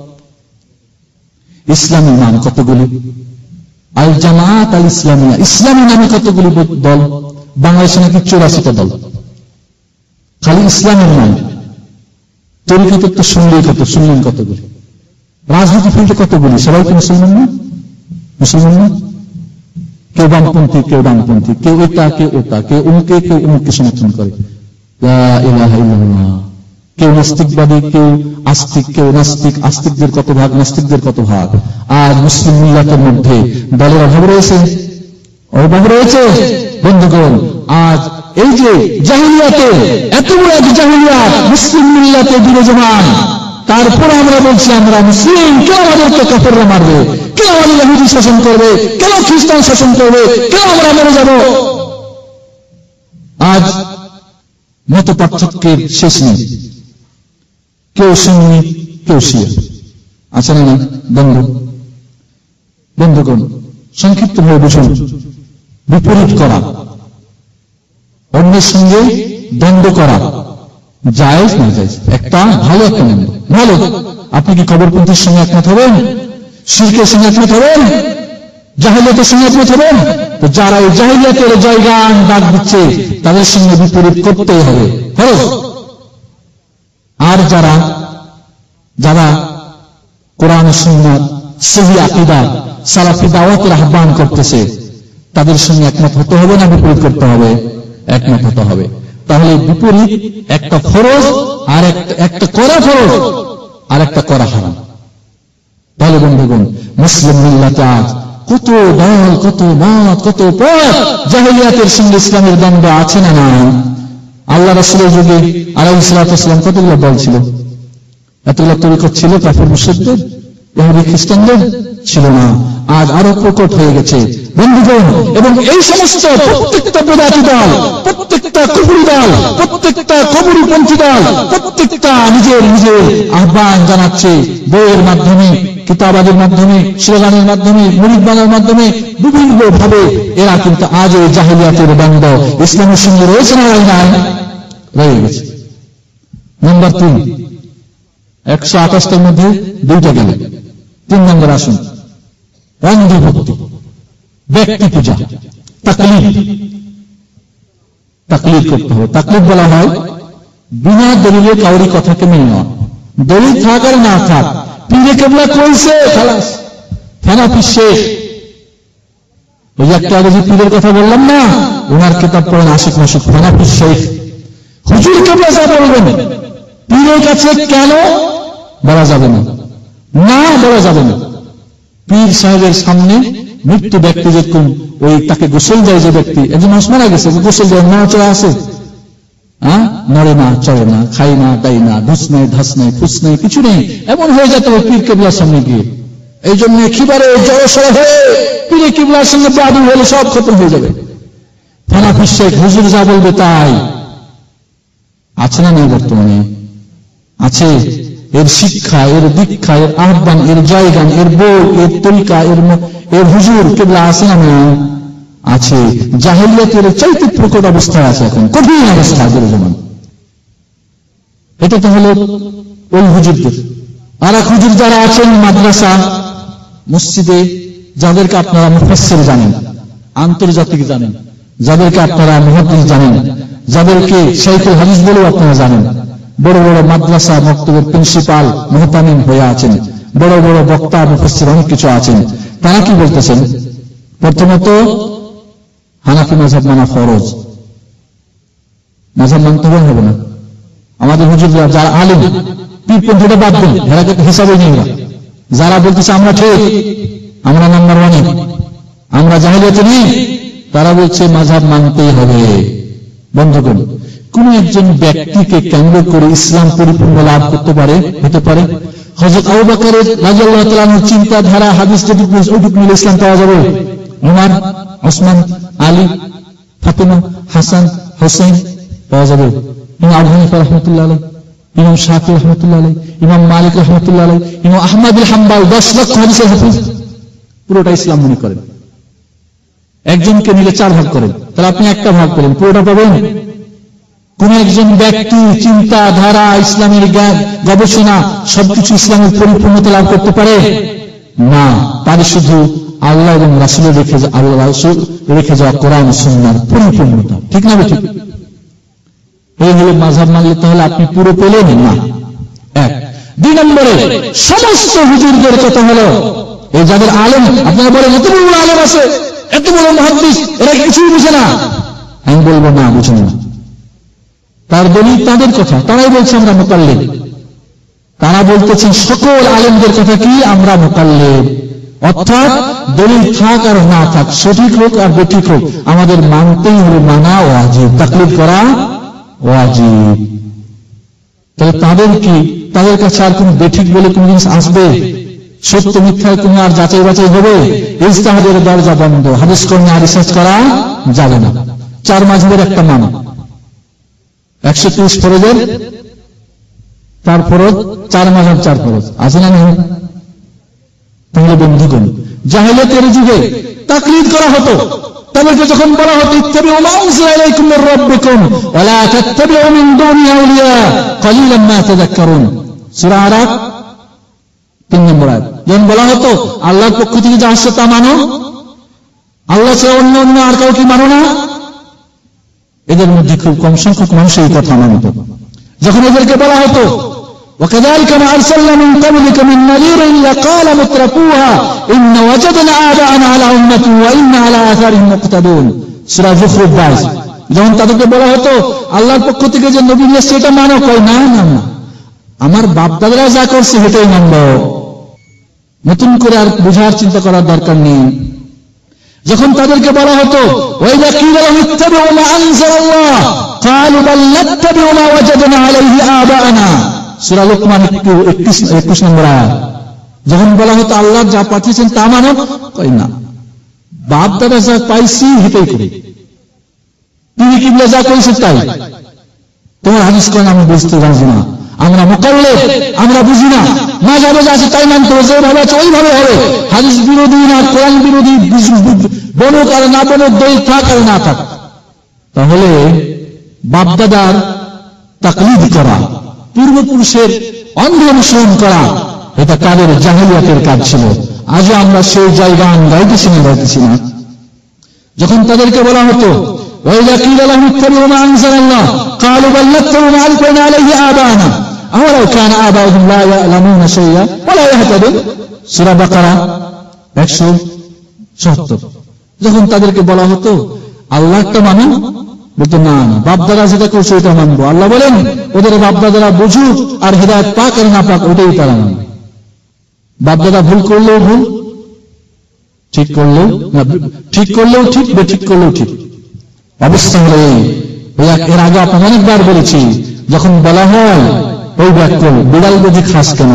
Speaker 1: ইসলামী নাম কতগুলি, আল জামাত আল ইসলামিয়া, ইসলামী নামে কতগুলি দল। বাংলাদেশে নাকি চৌরাশিটা দল, খালি ইসলামের নাম। তরিকাতে তো শুনলেই কত, শুনলেন কতগুলি। রাজনৈতিক ফিল্ডে কতগুলি, সবাই কি মুসলমান না? মুসলমান না? কেউ বামপন্থী, কেউ ডানপন্থী, কেউ এটা, কেউ ওটা, কেউ অমুকে, কেউ অমুককে সমর্থন করে। লা ইলাহা ইল্লাল্লাহ। কেউ নাস্তিকবাদী, কেউ আস্তিক, কেউ নাস্তিক। আস্তিকদের কত ভাগ, নাস্তিকদের কত ভাগ। আজ মুসলিম মিল্লাতের মধ্যে দলের অভাব রয়েছে, অভাব রয়েছে। বন্ধুগণ, আজ
Speaker 2: এই যে জাহিলিয়াতে এত বড় এক জাহিলিয়াত মুসলিম মিল্লাতে বিরাজমান, তারপরে আমরা বলছি আমরা মুসলিম, কেন আমাদেরকে কাফেররা মারবে, কেন আমাদের ইহুদি শাসন করবে, কেন খ্রিস্টান শাসন করবে, কেন আমরা মরে যাব। আজ মত পার্থক্যের শেষ নেই, কেউ সুন্নি কেউ শিয়া, আছে না? বন্ধু বন্ধুগণ, সংক্ষিপ্ত ভাবে বুঝুন, বিপরীত করা, অন্যের সঙ্গে দ্বন্দ্ব করা জায়েজ না জায়েজ, একটা ভালো একটা মন্দ। ভালো, আপনি কি কবরপন্থীর সঙ্গে একমত হবেন, শিরকের সঙ্গে একমত হবেন, জাহিলিয়াতের সঙ্গে একমত হবেন? তো যারা এই জাহিলিয়াতের জয়গান ডাক দিচ্ছে তাদের সঙ্গে বিপরীত করতেই হবে, ফরজ। আর যারা যারা কোরআন সুন্নাত সহি আকীদা সালাফি দাওয়াতের আহ্বান করতেছে তাদের সঙ্গে একমত হতে হবে না বিপরীত করতে হবে? একমত হতে হবে। তাহলে বিপরীত একটা ফরজ, আর একটা করা ফরজ, আর একটা করা হারাম। তাহলে বন্ধুগণ, মুসলিম মিল্লাতে আজ কত দল, কত মত, কত পথ, জাহিলিয়াতের সঙ্গে ইসলামের দ্বন্দ্ব আছে না নাই? আল্লাহ রাসূলের যুগে আলাইহিস সালাতু ওয়াস সালাম কতগুলো দল ছিল, এতগুলো তরিকত ছিল, কাফির মুশরিকদের, ইহুদি খ্রিস্টানদের ছিল না। আজ আরো প্রকট হয়ে গেছে বন্ধুগণ, এবং এই সমস্ত প্রত্যেকটা বেদাতি দল, প্রত্যেকটা কুফরি দল, প্রত্যেকটা কবরপন্থী দল, প্রত্যেকটা নিজের নিজের আহ্বান জানাচ্ছে বইয়ের মাধ্যমে, কিতাবাদের মাধ্যমে, স্লোগানের মাধ্যমে, মুরিদ বানার মাধ্যমে, বিভিন্ন ভাবে এরা কিন্তু আজ এই জাহিলিয়াতের দ্বন্দ্ব ইসলামের সঙ্গে রয়েছে না নাই? রয়ে গেছে। নম্বর তিন, একশো আঠাশটার মধ্যে দুইটা গেল। তিন নম্বর আসুন, অন্ধভক্তি, ব্যক্তি পূজা, তাকলিদ। তাকলিদ করতে হবে। তাকলিদ বলা হয় বিনা দলিলে কাউরি কথাকে মেনে নেওয়া, দলিল থাক আর না থাক, পীরে কেবলা কইছে খালাস, ফেনা পীর শেখ। ওই যে একটা আগে যে পীরের কথা বললাম না, ওনার কিতাব পড়েন আশিক মাসিক, ফেনা পীর শেখ। হুজুর কেবলা যা বলবেন পীরের কাছে কেন বলা যাবে না, না বলা যাবে না। পীর সাহেবের সামনে মৃত্যু ব্যক্তি যেরকম ওই তাকে গোসল দেয়, যে ব্যক্তি একজন মাস মারা গেছে, গোসল দেয়, না চড়া আছে, হ্যাঁ, নড়ে না, চড়ে না, খাই না, দাই না, ধুস নাই, ধাস নাই, ফুস নাই, কিছু নেই, এমন হয়ে যেতে হবে পীর কেবলার সামনে গিয়ে। এই জন্য একেবারে জড়সড় হয়ে পীরে কেবলার সঙ্গে বাদু হলে সব খতম হয়ে যাবে। ফেনা পীর শেখ হুজুর যা বলবে তাই। আছে না নেই? বর্তমানে আছে। এর শিক্ষা, এর দীক্ষা, এর আহ্বান, এর জয়গান, এর বই, এর তরিকা, এর এর হুজুর কেবলা আছে না নেই? আছে। জাহিলিয়াতের চাইতে প্রকট অবস্থায় আছে, এখন কঠিন অবস্থা বিরাজমান। এটা তো হলো ওই হুজুরদের। আর এক হুজুর যারা আছেন মাদ্রাসা মসজিদে, যাদেরকে আপনারা মুফাসসির জানেন, আন্তর্জাতিক জানেন, যাদেরকে আপনারা মুহাদ্দিস জানেন, যাদেরকে শাইখুল হাদিস বলেও আপনারা জানেন, বড় বড় মাদ্রাসা মক্তবের প্রিন্সিপাল মুহতামিম হয়ে আছেন, বড় বড় বক্তা মুফাসসির অনেক কিছু আছেন। তারা কি বলতেছেন? প্রথমত হানাফি মাযহাব মানা ফরজ। মাযহাব মানতে হবে না। আমাদের হুজুররা যারা আলেম, পীরপন্থীটা বাদ দেন, এরা কিন্তু হিসাবে নেই। যারা বলতেছে আমরা ঠিক, আমরা নাম্বার ওয়ানে, আমরা জাহিলিয়াতে নেই, তারা বলছে মাযহাব মানতেই হবে। বন্ধুগণ, কোন একজন ব্যক্তিকে কেন্দ্র করে ইসলাম পরিপূর্ণ লাভ করতে পারে, হতে পারে। হযরত আবু বকর রাদিয়াল্লাহু তাআলা আনহুর চিন্তাধারা, হাদিস যেটুকু ওইটুকু মিলে ইসলাম পাওয়া যাবে। ওমর, ওসমান, আলী, ফাতেমা, হাসান, হোসেন পাওয়া যাবে। ইমাম আবু হানিফা রাহমাতুল্লাহ আলাইহি, ইমাম শাফিঈ রাহমাতুল্লাহ আলাইহি, ইমাম মালিক রাহমাতুল্লাহ আলাইহি, ইমাম আহমদ বিন হাম্বল দশ লক্ষ হাদিসের হাফেজ, পুরোটা ইসলাম মনে করেন। একজনকে নিলে চার ভাগ করেন, তাহলে আপনি একটা ভাগ করেন, পুরোটা পাবেন। কোন একজন ব্যক্তি চিন্তাধারা, ইসলামের জ্ঞান, গবেষণা সবকিছু ইসলামের পরিপূর্ণতা লাভ করতে পারে না। পারে শুধু আল্লাহ এবং রাসূলের রেখে আল্লাহ রাসূল রেখে যাওয়া কোরআন সুন্নাহর পরিপূর্ণতা। ঠিক না? ঠিক। এই হলো মাযহাব মানলে তাহলে আপনি পুরো পেলেন না। এক। দুই নম্বরে সমস্ত হুজুরদের কথা হলো, এই যাদের আলেম, আপনারা বলেন এত বড় আলেম আছে, এত বড় মুহাদ্দিস, এরা কিছুই বুঝে না। আমি বলবো না, বুঝেন না। তার দলিল তাদের কথা, তারাই বলছে আমরা মুকাল্লিদ। তারা বলতেছেন সকল আলেমদের কথা কি আমরা মুকাল্লিদ। অর্থাৎ দলিল থাক আর না থাক, সঠিক হোক আর বেঠিক হোক, আমাদের মানতেই হবে, মানা ওয়াজিব, তাকলিদ করা ওয়াজিব। তাহলে তাদের কি, তাদের কাছে আর কোন বেঠিক বলে কোন জিনিস আসবে? সত্য মিথ্যার কোন আর যাচাই বাছাই হবে? ইজতিহাদের দরজা বন্ধ, হাদিস কর্মে আর রিসার্চ করা যাবে না। চার মাঝহের একটা নাম, একশো ত্রিশ ফরজের চার ফরজ, চার মাঝহের চার ফরজ আছে না নেই? তাহলে বন্ধুগণ, জাহেলিয়াতের যুগে তাকলিদ করা হতো। তাদেরকে যখন বলা হতো ইত্তাবিউ মা উনজিলা ইলাইকুম মির রাব্বিকুম ওয়া লা তাত্তাবিউ মিন দুনিহি আউলিয়া কালিলাম মা তাযাক্কারুন, সূরা আরাফ তিন নম্বর আয়াত। যখন বলা হতো আল্লাহর পক্ষ থেকে যা আসছে তা মানো, আল্লাহ ছাড়া অন্য অন্য আর কাউকে মানো না, এদের মধ্যে খুব কম সংখ্যক মানুষ এই কথা মানত। যখন এদেরকে বলা হতো وكذلك ما أرسلنا من قبلك من نذير إلا قال مترفوها إن وجدنا آباءنا على أمة وإنا على آثارهم مقتدون, সূরা যুখরুফ বাইশ। যখন তাদেরকে বলা হতো আল্লাহর পক্ষ থেকে যে নবী এসেছে এটা মানো, কই না না না, আমার বাপ দাদারা যা করছে সেটাই মানব, নতুন করে আর বুঝার চিন্তা করার দরকার নেই। যখন তাদেরকে বলা হতো ওয়াইদা কিলা লাহুম ইত্তাবিউ মা আনজালাল্লাহ ক্বালু বাল নাত্তাবিউ মা ওয়াজাদনা আলাইহি আবাআনা, সূরা লুকমান একুশ নম্বর আয়াত। যখন বলা হতো আল্লাহ যা পাঠিয়েছেন তা মানো, কই না, বাপ দাদা যা পাইছি সেটাই করি, তিনি কিবলা যা করেছে তাই। তোমার হাদিস কোন আমি বুঝতে রাজি না, আমরা মুকাল্লিদ, আমরা বুঝি না, না যাবে যা আছে তাই মানতে হবে, যেভাবে আছে ওইভাবে হবে। হাদিস বিরোধী না কোরআন বিরোধী বনুক আর না বনুক, দলিল থাক আর না থাক। তাহলে বাপদাদার তাকলিদ করা, পূর্বপুরুষের অন্ধ অনুসরণ করা, এটা কাদের? জাহেলিয়াতের কাজ ছিল। আজও আমরা সেই জায়গা গাইতেছি না গাইতেছি না। যখন তাদেরকে বলা হতো ওয়াইদা কিলা লাহুম ইত্তাবিউ মা আনজালাল্লাহ ক্বালু বাল নাত্তাবিউ মা আলফাইনা আলাইহি আবাআনা আওয়ালাউ কানা আবাউহুম লা ইয়ালামুনা শাইআ ওয়া লা ইয়াহতাদুন, সূরা বাকারা একশো সত্তর। যখন তাদেরকে বলা হতো আল্লাহটা মানো, বলতো না না, বাপদাদা যেটা করছে ওইটা মানবো। আল্লাহ বলেন ওদের বাপদাদারা বুঝুক আর হিদায়াত পাক আর না পাক ওইটাই তারা মানবে। বাপদাদা ভুল করলেও ভুল, ঠিক করলেও ঠিক করলেও ঠিক, বেঠিক করলেও ঠিক। অবস্থা হলো এই। এর আগে আপনার অনেকবার বলেছি, যখন বলা হয় ওই ব্যাখ্যা বিড়াল বেঁধে খাস কেন,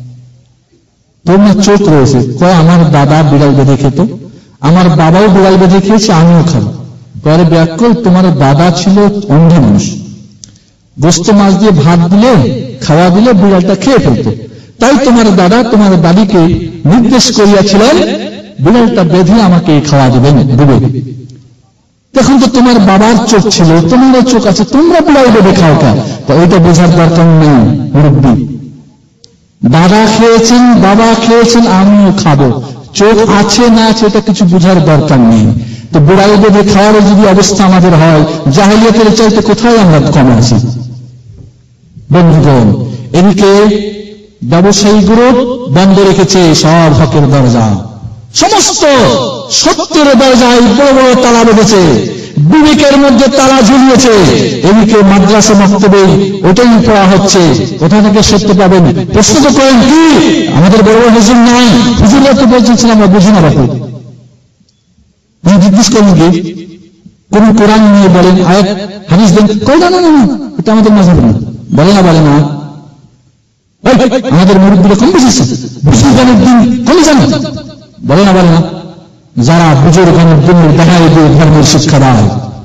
Speaker 2: তোমার চোখ রয়েছে, কয় আমার দাদা বিড়াল বেঁধে খেত, আমার বাবাও বিড়াল বেঁধে খেয়েছে, আমিও খাবো। পরে ব্যাখ্যা তোমার দাদা ছিল অন্ধ মানুষ, গোস্ত মাছ দিয়ে ভাত দিলে খাওয়া দিলে বিড়ালটা খেয়ে ফেলত, তাই তোমার দাদা তোমার দাদিকে নির্দেশ করিয়াছিলেন বিড়ালটা বেঁধে আমাকে খাওয়া দেবেন দেবে। এখন তো তোমার বাবার চোখ ছিল, তোমারও চোখ আছে, তোমরা বিড়াল বেঁধে খাও কা, তো ওইটা বোঝার দরকার নেই মুরব্বী। দাদা খেয়েছেন, বাবা খেয়েছেন, আমিও খাবো, চোখ আছে না আছে এটা কিছু বোঝার দরকার নেই। তো বিড়াল বেঁধে খাওয়ারও যদি অবস্থা আমাদের হয়, জাহেলিয়াতের চাইতে কোথায় আমরা কম আছি? বন্ধুগণ, এদিকে ব্যবসায়ী গ্রুপ বন্ধ রেখেছে সব হকের দরজা, সমস্ত সত্যের দরজায় বড় বড় তালা বেঁধেছে, বিবেকের মধ্যে তালা ঝুলিয়েছে। এদিকে মাদ্রাসা মক্তবে ওটাই পড়া হচ্ছে, কোথা থেকে সত্য পাবেন? প্রশ্ন তো করেন কি আমাদের বড় বড় হুজুর নাই? হুজুররা তো বলছেন আমরা বুঝি না বাপু, জিজ্ঞেস করেন কি কোন কোরআন নিয়ে বলেন, আয়াত হাদিস দেন, কই না না না এটা আমাদের মাযহাব না, বলে না বলে না। আমাদের মুরব্বীরা কম বুঝেছে, বুজুর্গানের দিন কমে জানে, বলে না বলে না। যারা বুজুর্গানের দিন দেখায় দিয়ে ধর্মের শিক্ষা দেয়,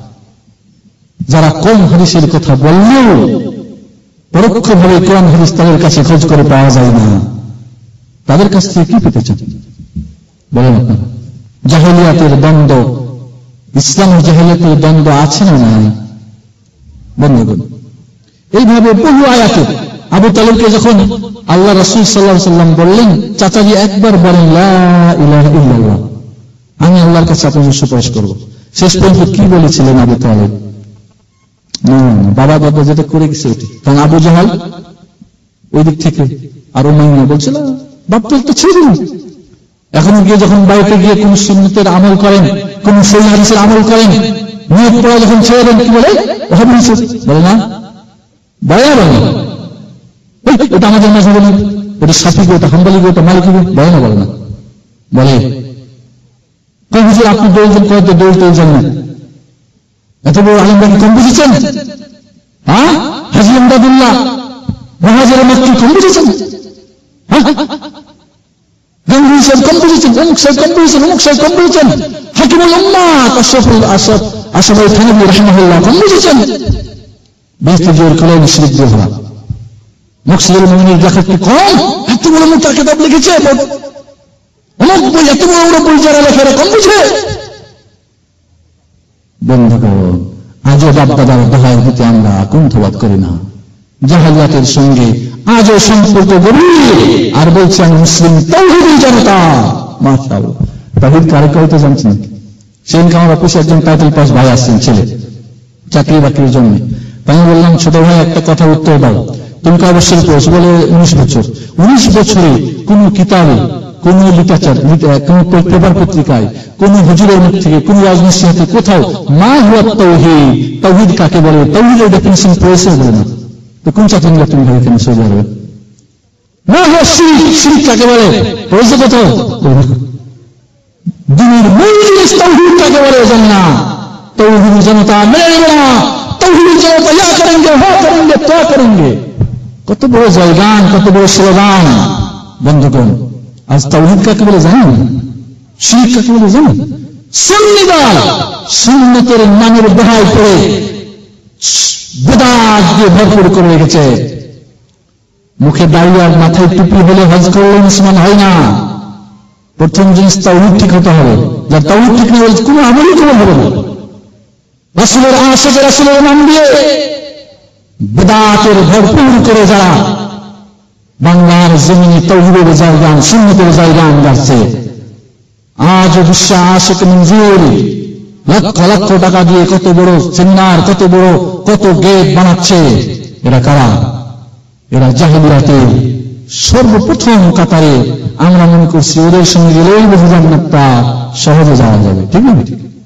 Speaker 2: যারা কম হাদিসের কথা বললেও পরোক্ষভাবে কোরআন হাদিস তাদের কাছে খোঁজ করে পাওয়া যায় না, তাদের কাছ থেকে কি পেতে চান বলেন আপনারা? জাহেলিয়াতের দ্বন্দ্ব, ইসলামের জাহেলিয়াতের দ্বন্দ্ব আছে না নাই? বন্ধুগণ, এইভাবে বহু আয়াতে আবু তালিবকে যখন আল্লাহ রাসূল সাল্লাল্লাহু আলাইহি সাল্লাম বললেন, চাচাজি একবার বলেন লা ইলাহা ইল্লাল্লাহ, আমি আল্লাহর কাছে আপনার সুপারিশ করব। শেষ পর্যন্ত কি বলেছিলেন আবু তালিব? বাবা দাদা যেটা করে গেছে ওটি, কারণ আবু জাহাল ওই দিক থেকে আর উমাইয়া বলছিল বাপ তো একটা ছেড়ে দিন। এখন গিয়ে যখন বাড়িতে গিয়ে কোন সুন্নতের আমল করেন, কোন সহিহ হাদিসের আমল করেন, নিয়ত পড়া যখন ছেড়ে দেন কি বলে? বলে না বলে না বলে ওটা আমাদের মাঝে বলি, ওটা শাফিঈ, ওটা হাম্বলি, ওটা মালিকি, বলে না বলে না। বলে কই হুজুর আপনি দলিল দেন, কয়েকটা দলিল তো জানেন, এত বড় আলেমবাড়ি কম বুঝেছেন? হ্যাঁ, হাজী আমদাদুল্লাহ মহাজের মক্কি কম বুঝেছেন? গাঙ্গুহি সাহেব কম বুঝেছেন, অমুক সাহেব কম বুঝেছেন, অমুক সাহেব কম বুঝেছেন, হাকিমুল উম্মাহ আশরাফুল আশরাফ আশরাফুল থানভী রাহিমাহুল্লাহ কম বুঝেছেন। বেহেশতে জোর কলেন শিরক দিয়ে ভরা। মুকসিদুল মুমিনের লেখক কি কম? এত বড় মোটা কিতাব লিখেছে, অমুক বই, এত বড় বড় বই যারা লেখে কম বুঝে? বন্ধুগণ, আজও বাপ-দাদার দোহাই হতে আমরা কুণ্ঠবোধ করি না। জাহেলিয়াতের সঙ্গে আজও সম্পর্ক গভীর, আর বলছে আমি মুসলিম তাওহীদি জনতা। মাশাআল্লাহ, তাওহীদ কারে কইতে জানছেন? সেদিনকে আমার অফিসে একজন টাইটেল পাস ভাই আসছেন, ছেলে চাকরি বাকরির জন্য। আমি বললাম ছোট ভাই একটা কথা উত্তর দাও, তুমি কয় বছর পড়েছো? বলে উনিশ বছর। উনিশ বছরে কোন কিতাবে, কোন লিটাচার, কোন পেপার পত্রিকায়, কোন হুজুরের মুখ থেকে, কোন রাজনীতি কোথাও মা হুয়া তাওহীদ, তাওহীদ কাকে বলে, তাওহীদের ডেফিনিশন পড়েছে? বলে না। তো কোন চাকরি তুমি ভেবেছেন সৌদি আরবে? মা হুয়া শিরক, শিরক কাকে বলে পড়েছে কোথাও? দিনের মূল জিনিস তাওহীদ কাকে বলে জানি না। তাওহীদ জনতা মেনে নেবে না, তাওহীদ জনতা ইয়া করেঙ্গে, হা করেঙ্গে, তা করেঙ্গে। কত বড় জয়গান, কত বড় স্লোগান। বন্ধুগণ, আজ তাওহীদ কাকে বলে জানেন? শিরক কাকে বলে জানেন? সুন্নি দল সুন্নতের নামের দোহাই করে বিদআত দিয়ে ভরপুর করে রেখেছে। মুখে দাড়ি আর মাথায় টুপি হলে হজ করলে মুসলমান হয় না। প্রথম জিনিস তাওহীদ ঠিক হতে হবে। যার তাওহীদ ঠিক না হলে কোনো আমলই কোনো হবে না। রাসূলের আশিক, রাসূলের নাম দিয়ে বিদআতের ভরপুর করে যারা বাংলার জমিনে তাওহীদের জায়গান, সুন্নতের জায়গান যাচ্ছে, আজ বিশ্ব আশিক মঞ্জুর লক্ষ লক্ষ টাকা দিয়ে কত বড় সেমিনার, কত বড় কত গেট বানাচ্ছে। এরা কারা? এরা জাহেলিয়াতের সর্বপ্রথম কাতারে। আমরা মনে করছি ওদের সঙ্গে গেলেই বুঝি জান্নাতটা সহজে যাওয়া যাবে। ঠিক না?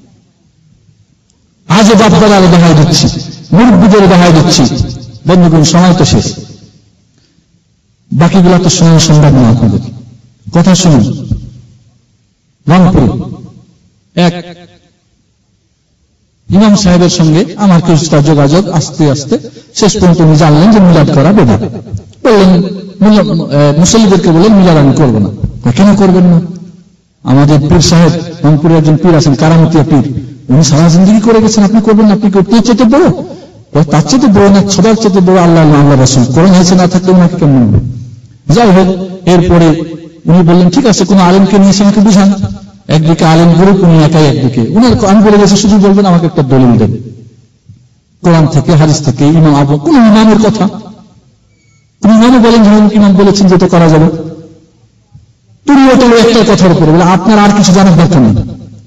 Speaker 2: আজও বাপ-দাদার দেখাই দিচ্ছি, মুরব্বীদের দেখাই দিচ্ছি। বন্ধুগণ, সময় তো শেষ, বাকিগুলা তো শোনা সম্ভব না। আপনাদের কথা শুনুন। রংপুরে এক ইমাম সাহেবের সঙ্গে আমার কিছুটা যোগাযোগ, আস্তে আস্তে শেষ পর্যন্ত উনি জানলেন যে মিলাদ করা বেদাত। বললেন মুসল্লিদেরকে বললেন মিলাদ আমি করবো না। কেন করবেন না? আমাদের পীর সাহেব, রংপুরে একজন পীর আছেন, কারামতিয়া পীর, উনি সারা জিন্দগি করে গেছেন, আপনি করবেন না? আপনি তার চেয়ে বড়, তার চেয়ে বড় না, সবার চেয়ে বড় আল্লাহ আল্লাহ রাসূল। কোরআন হয়েছে না থাকলে ওনাকে কেমন হবে? যাই হোক, এরপরে উনি বললেন ঠিক আছে, কোন আলেমকে নিয়ে এসে আমাকে বুঝান। একদিকে আলেম গ্রুপ, উনি একাই একদিকে। উনার আমি বলে গেছি শুধু বলবেন আমাকে একটা দলিল দেন কোরআন থেকে, হাদিস থেকে, ইমাম আবু, কোন ইমামের কথা। কোন ইমামে বলেন যে ইমাম বলেছেন যেটা করা যাবে, তুমি ওটা একটা কথার উপরে বলে আপনার আর কিছু জানার দরকার নেই।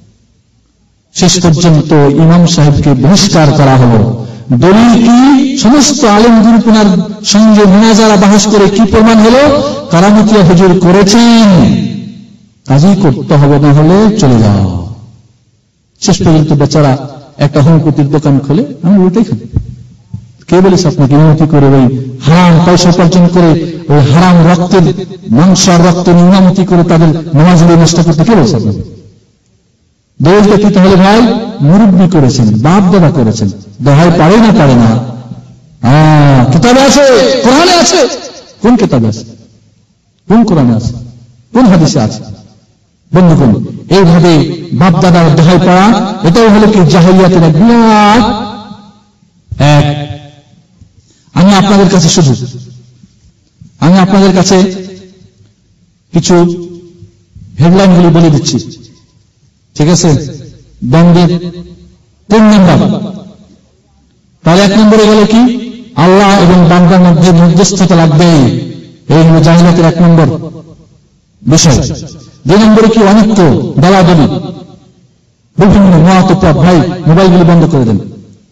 Speaker 2: শেষ পর্যন্ত ইমাম সাহেবকে বহিষ্কার করা হলো। দলিল কি? সমস্ত আলেম গ্রুপ ওনার সঙ্গে মুনাজারা বাহস করে কি প্রমাণ হলো? কারামতিয়া হুজুর করেছেন, কাজই করতে হবে, না হলে চলে যাও। শেষ পর্যন্ত বেচারা একটা হোমিওপ্যাথির দোকান খোলে, আমি ওইটাই খাই। কে বলেছে আপনাকে ইমামতি করে ওই হারাম পয়সা উপার্জন করে ওই হারাম রক্তের মাংস আর রক্তের ইমামতি করে তাদের নামাজগুলো নষ্ট করতে কে বলেছে আপনাকে? দলিলটা কি তাহলে ভাই? মুরব্বী করেছেন, বাপ দাদা করেছেন, দোহাই পারে না পারে না? হ্যাঁ, কিতাবে আছে, কোরআনে আছে। কোন কিতাবে আছে? কোন কোরআনে আছে? কোন হাদিসে আছে? বন্ধুগণ, এইভাবে বাপ দাদার দোহাই পাওয়া, এটাও হলো কি জাহেলিয়াতের এক বিরাট এক। আমি আপনাদের কাছে শুধু আমি আপনাদের কাছে কিছু হেডলাইনগুলি বলে দিচ্ছি, ঠিক আছে? দ্বন্দ্বের তিন নম্বর। তাহলে এক নম্বরে গেল কি? আল্লাহ এবং বান্দার মধ্যে মধ্যস্থতা লাগবে, এই হল জাহেলিয়াতের এক নম্বর বিষয়। দুই নম্বরে কি? অনিত্য, দালাদলি, বিভিন্ন মহাতপদ। ভাই মোবাইলগুলি বন্ধ করে দেন।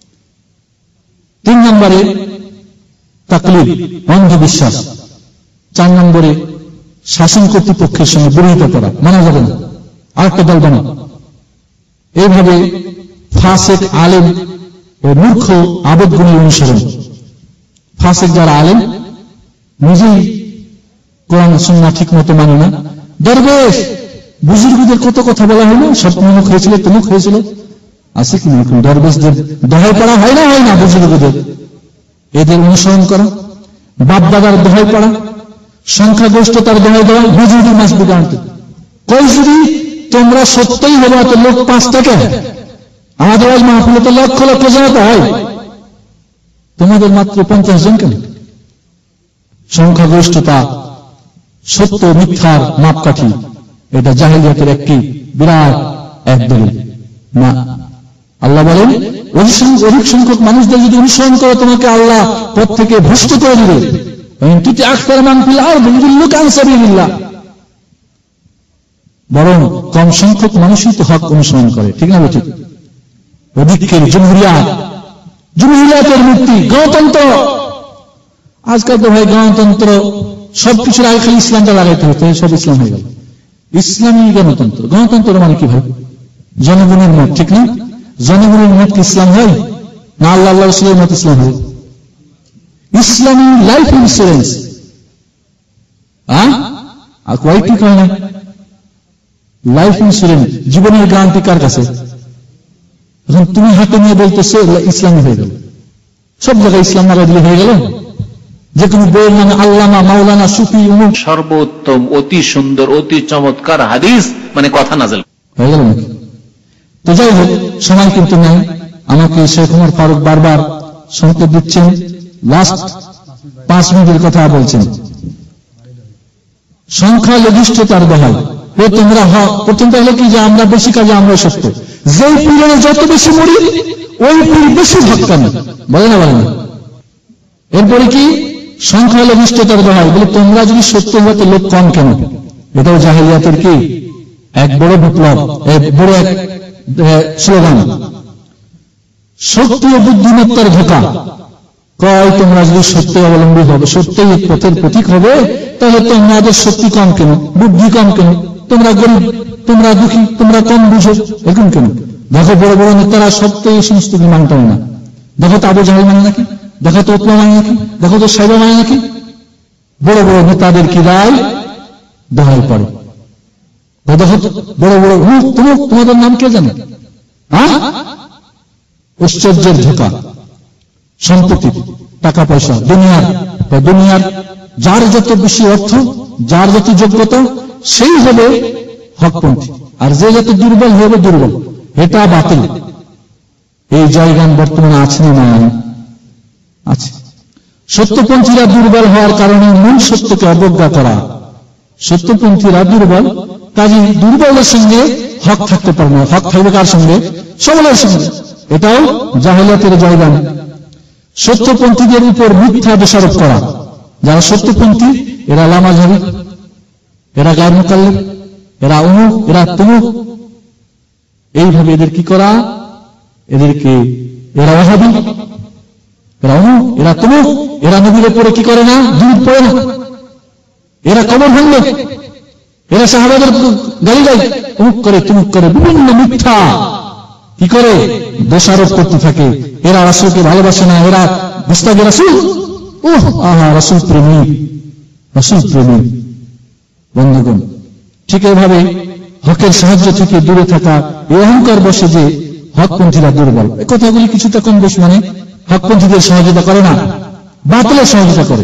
Speaker 2: তিন নম্বরে তাকলিদ, অন্ধবিশ্বাস। চার নম্বরে শাসন কর্তৃপক্ষের সঙ্গে বিরোধিতা করা, মানা যাবে না, আরেকটা দল বানা। এইভাবে ফাসেক, আলেম ও মূর্খ আবেগগুলি অনুসরণ। ফাসেক যারা আলেম, নিজেই কোরআন সুন্নাহ ঠিক মতো মানে না, দরবেশ বুজুর্গদের কত কথা বলা হয় না, সব মুখ হয়েছিল তমুক হয়েছিল, আছে কি না? দরবেশদের দোহাই পড়া হয় না হয় না বুজুর্গদের? এদের অনুসরণ করা, বাপ দাদার দোহাই পড়া, সংখ্যাগরিষ্ঠতার দোহাই দেওয়া, হুজুরি মাস বিদান্ত কই যদি তোমরা সত্যই হবে তো লোক পাঁচ টাকা, আমাদের আজ মাহফিলে তো লক্ষ লক্ষ জনতা হয়, তোমাদের মাত্র পঞ্চাশ জন কেন? সংখ্যাগরিষ্ঠতা সত্য মিথ্যার মাপকাঠি, এটা জাহেলিয়াতের একটি বিরাট এক দলিল না। আল্লাহ বলেন অধিক সংখ্যক মানুষদের যদি অনুসরণ করে তোমাকে আল্লাহ পথ থেকে ভ্রষ্ট করে দিবে। বরং কম সংখ্যক মানুষই তো হক অনুসরণ করে, ঠিক না? ঠিক। অধিকের জমহুরিয়াত, জমহুরিয়াতের মুক্তি, গণতন্ত্র। আজকাল তো ভাই গণতন্ত্র সবকিছুর আগে খালি ইসলামটা লাগাইতে হতো, সব ইসলাম হয়ে গেল। ইসলামী গণতন্ত্র, গণতন্ত্র মানে কি ভাই? জনগণের মত, ঠিক না? জনগণের মত কি ইসলাম হয় না? আল্লাহ আল্লাহ রসুলের মত ইসলাম হয়? ইসলামী লাইফ ইন্স্যুরেন্স আর কয় ঠিক হয় না? লাইফ ইন্স্যুরেন্স, জীবনের গ্যারান্টি কার কাছে? এখন তুমি হাতে নিয়ে বলতেছো ইসলামী হয়ে গেল, সব জায়গায় ইসলাম লাগাই দিলে হয়ে গেল। যে কোনো বইয়ের নামে আল্লামা, মাওলানা, সুফি, উমুক,
Speaker 3: সর্বোত্তম, অতি সুন্দর, অতি চমৎকার হাদিস মানে কথা নাযিল
Speaker 2: হয়ে গেল নাকি? তো যাই হোক, সময় কিন্তু নাই। আমাকে শেখ ওমর ফারুক বারবার সংকেত দিচ্ছেন, লাস্ট পাঁচ মিনিটের কথা বলছেন। সংখ্যালঘিষ্ঠতার বহাল ও তোমরা হক। প্রথমটা হলো কি যে আমরা বেশি কাজে আমরা সত্য, যেই পীরের যত বেশি মরি ওই পীর বেশি হক্কানি, বলে না বলে না? এরপরে কি সংখ্যালঘিষ্ঠতার বহাল, বলে তোমরা যদি সত্য হতে লোক কম কেন? এটাও জাহেলিয়াতের কি এক বড় বিপ্লব, এক বড় এক স্লোগান। শক্তি ও বুদ্ধিমত্তার ধোঁকা, কয় তোমরা যদি সত্য অবলম্বী হবে, সত্যই পথের প্রতীক হবে, তাহলে তোমাদের শক্তি কম কেন, বুদ্ধি কম কেন? তোমরা গরিব, তোমরা দুঃখী, তোমরা কম বুঝো, এরকম কেন? দেখো বড় বড় নেতারা সত্যই এই সমস্ত কি মানতে হয় না। দেখো তো আবু জাহেল মানে নাকি, দেখো তো ওতমা মানে নাকি, দেখো তো সাইবা মানে নাকি। বড় বড় নেতাদের কি রায় দোহাই পড়ে, দেখো বড় বড় মুখ, তুমুক, তোমাদের নাম কে জানে? হ্যাঁ, ঐশ্বর্যের ধোঁকা, সম্পত্তি, টাকা পয়সা, দুনিয়ার দুনিয়ার যার যত বেশি অর্থ, যার যত যোগ্যতা, সেই হবে হকপন্থী, আর যে যত দুর্বল হবে দুর্বল, এটা বাতিল। এই জায়গান বর্তমানে আছে না? আছে। সত্যপন্থীরা দুর্বল হওয়ার কারণে মূল সত্যকে অবজ্ঞা করা। সত্যপন্থীরা দুর্বল, কাজে দুর্বলের সঙ্গে হক থাকতে পারে না। হক থাকবে কার সঙ্গে? সবলের সঙ্গে। এটাও জাহেলিয়াতের জায়গান। সত্যপন্থীদের উপর মিথ্যা দোষারোপ করা। যারা সত্যপন্থী এরা লামাঝাবি, এরা গায়ের মুকাল্লিদ, এরা অমুক, এরা তমুক, এইভাবে এদের কি করা? এদেরকে এরা ওয়াহাবি, এরা অমুক, এরা তমুক, এরা নবীর উপরে কি করে না? দুধ পড়ে না, এরা কবর ভাঙবে, এরা সাহাবাদের গালি গাই, অমুক করে তমুক করে, বিভিন্ন মিথ্যা কি করে দোষারোপ করতে থাকে। এরা রাসূলকে ভালোবাসে না, এরা মুস্তাফা রাসূল, ওহ আহা রাসূল প্রেমী, রাসূল প্রেমী। বন্ধুগণ, ঠিক এভাবে হকের সাহায্য থেকে দূরে থাকা, এই অহংকার বসে যে হকপন্থীরা দুর্বল, এই কথাগুলি কিছুটা কম বেশ মানে হকপন্থীদের সহযোগিতা করে না, বাতিলের সহযোগিতা করে।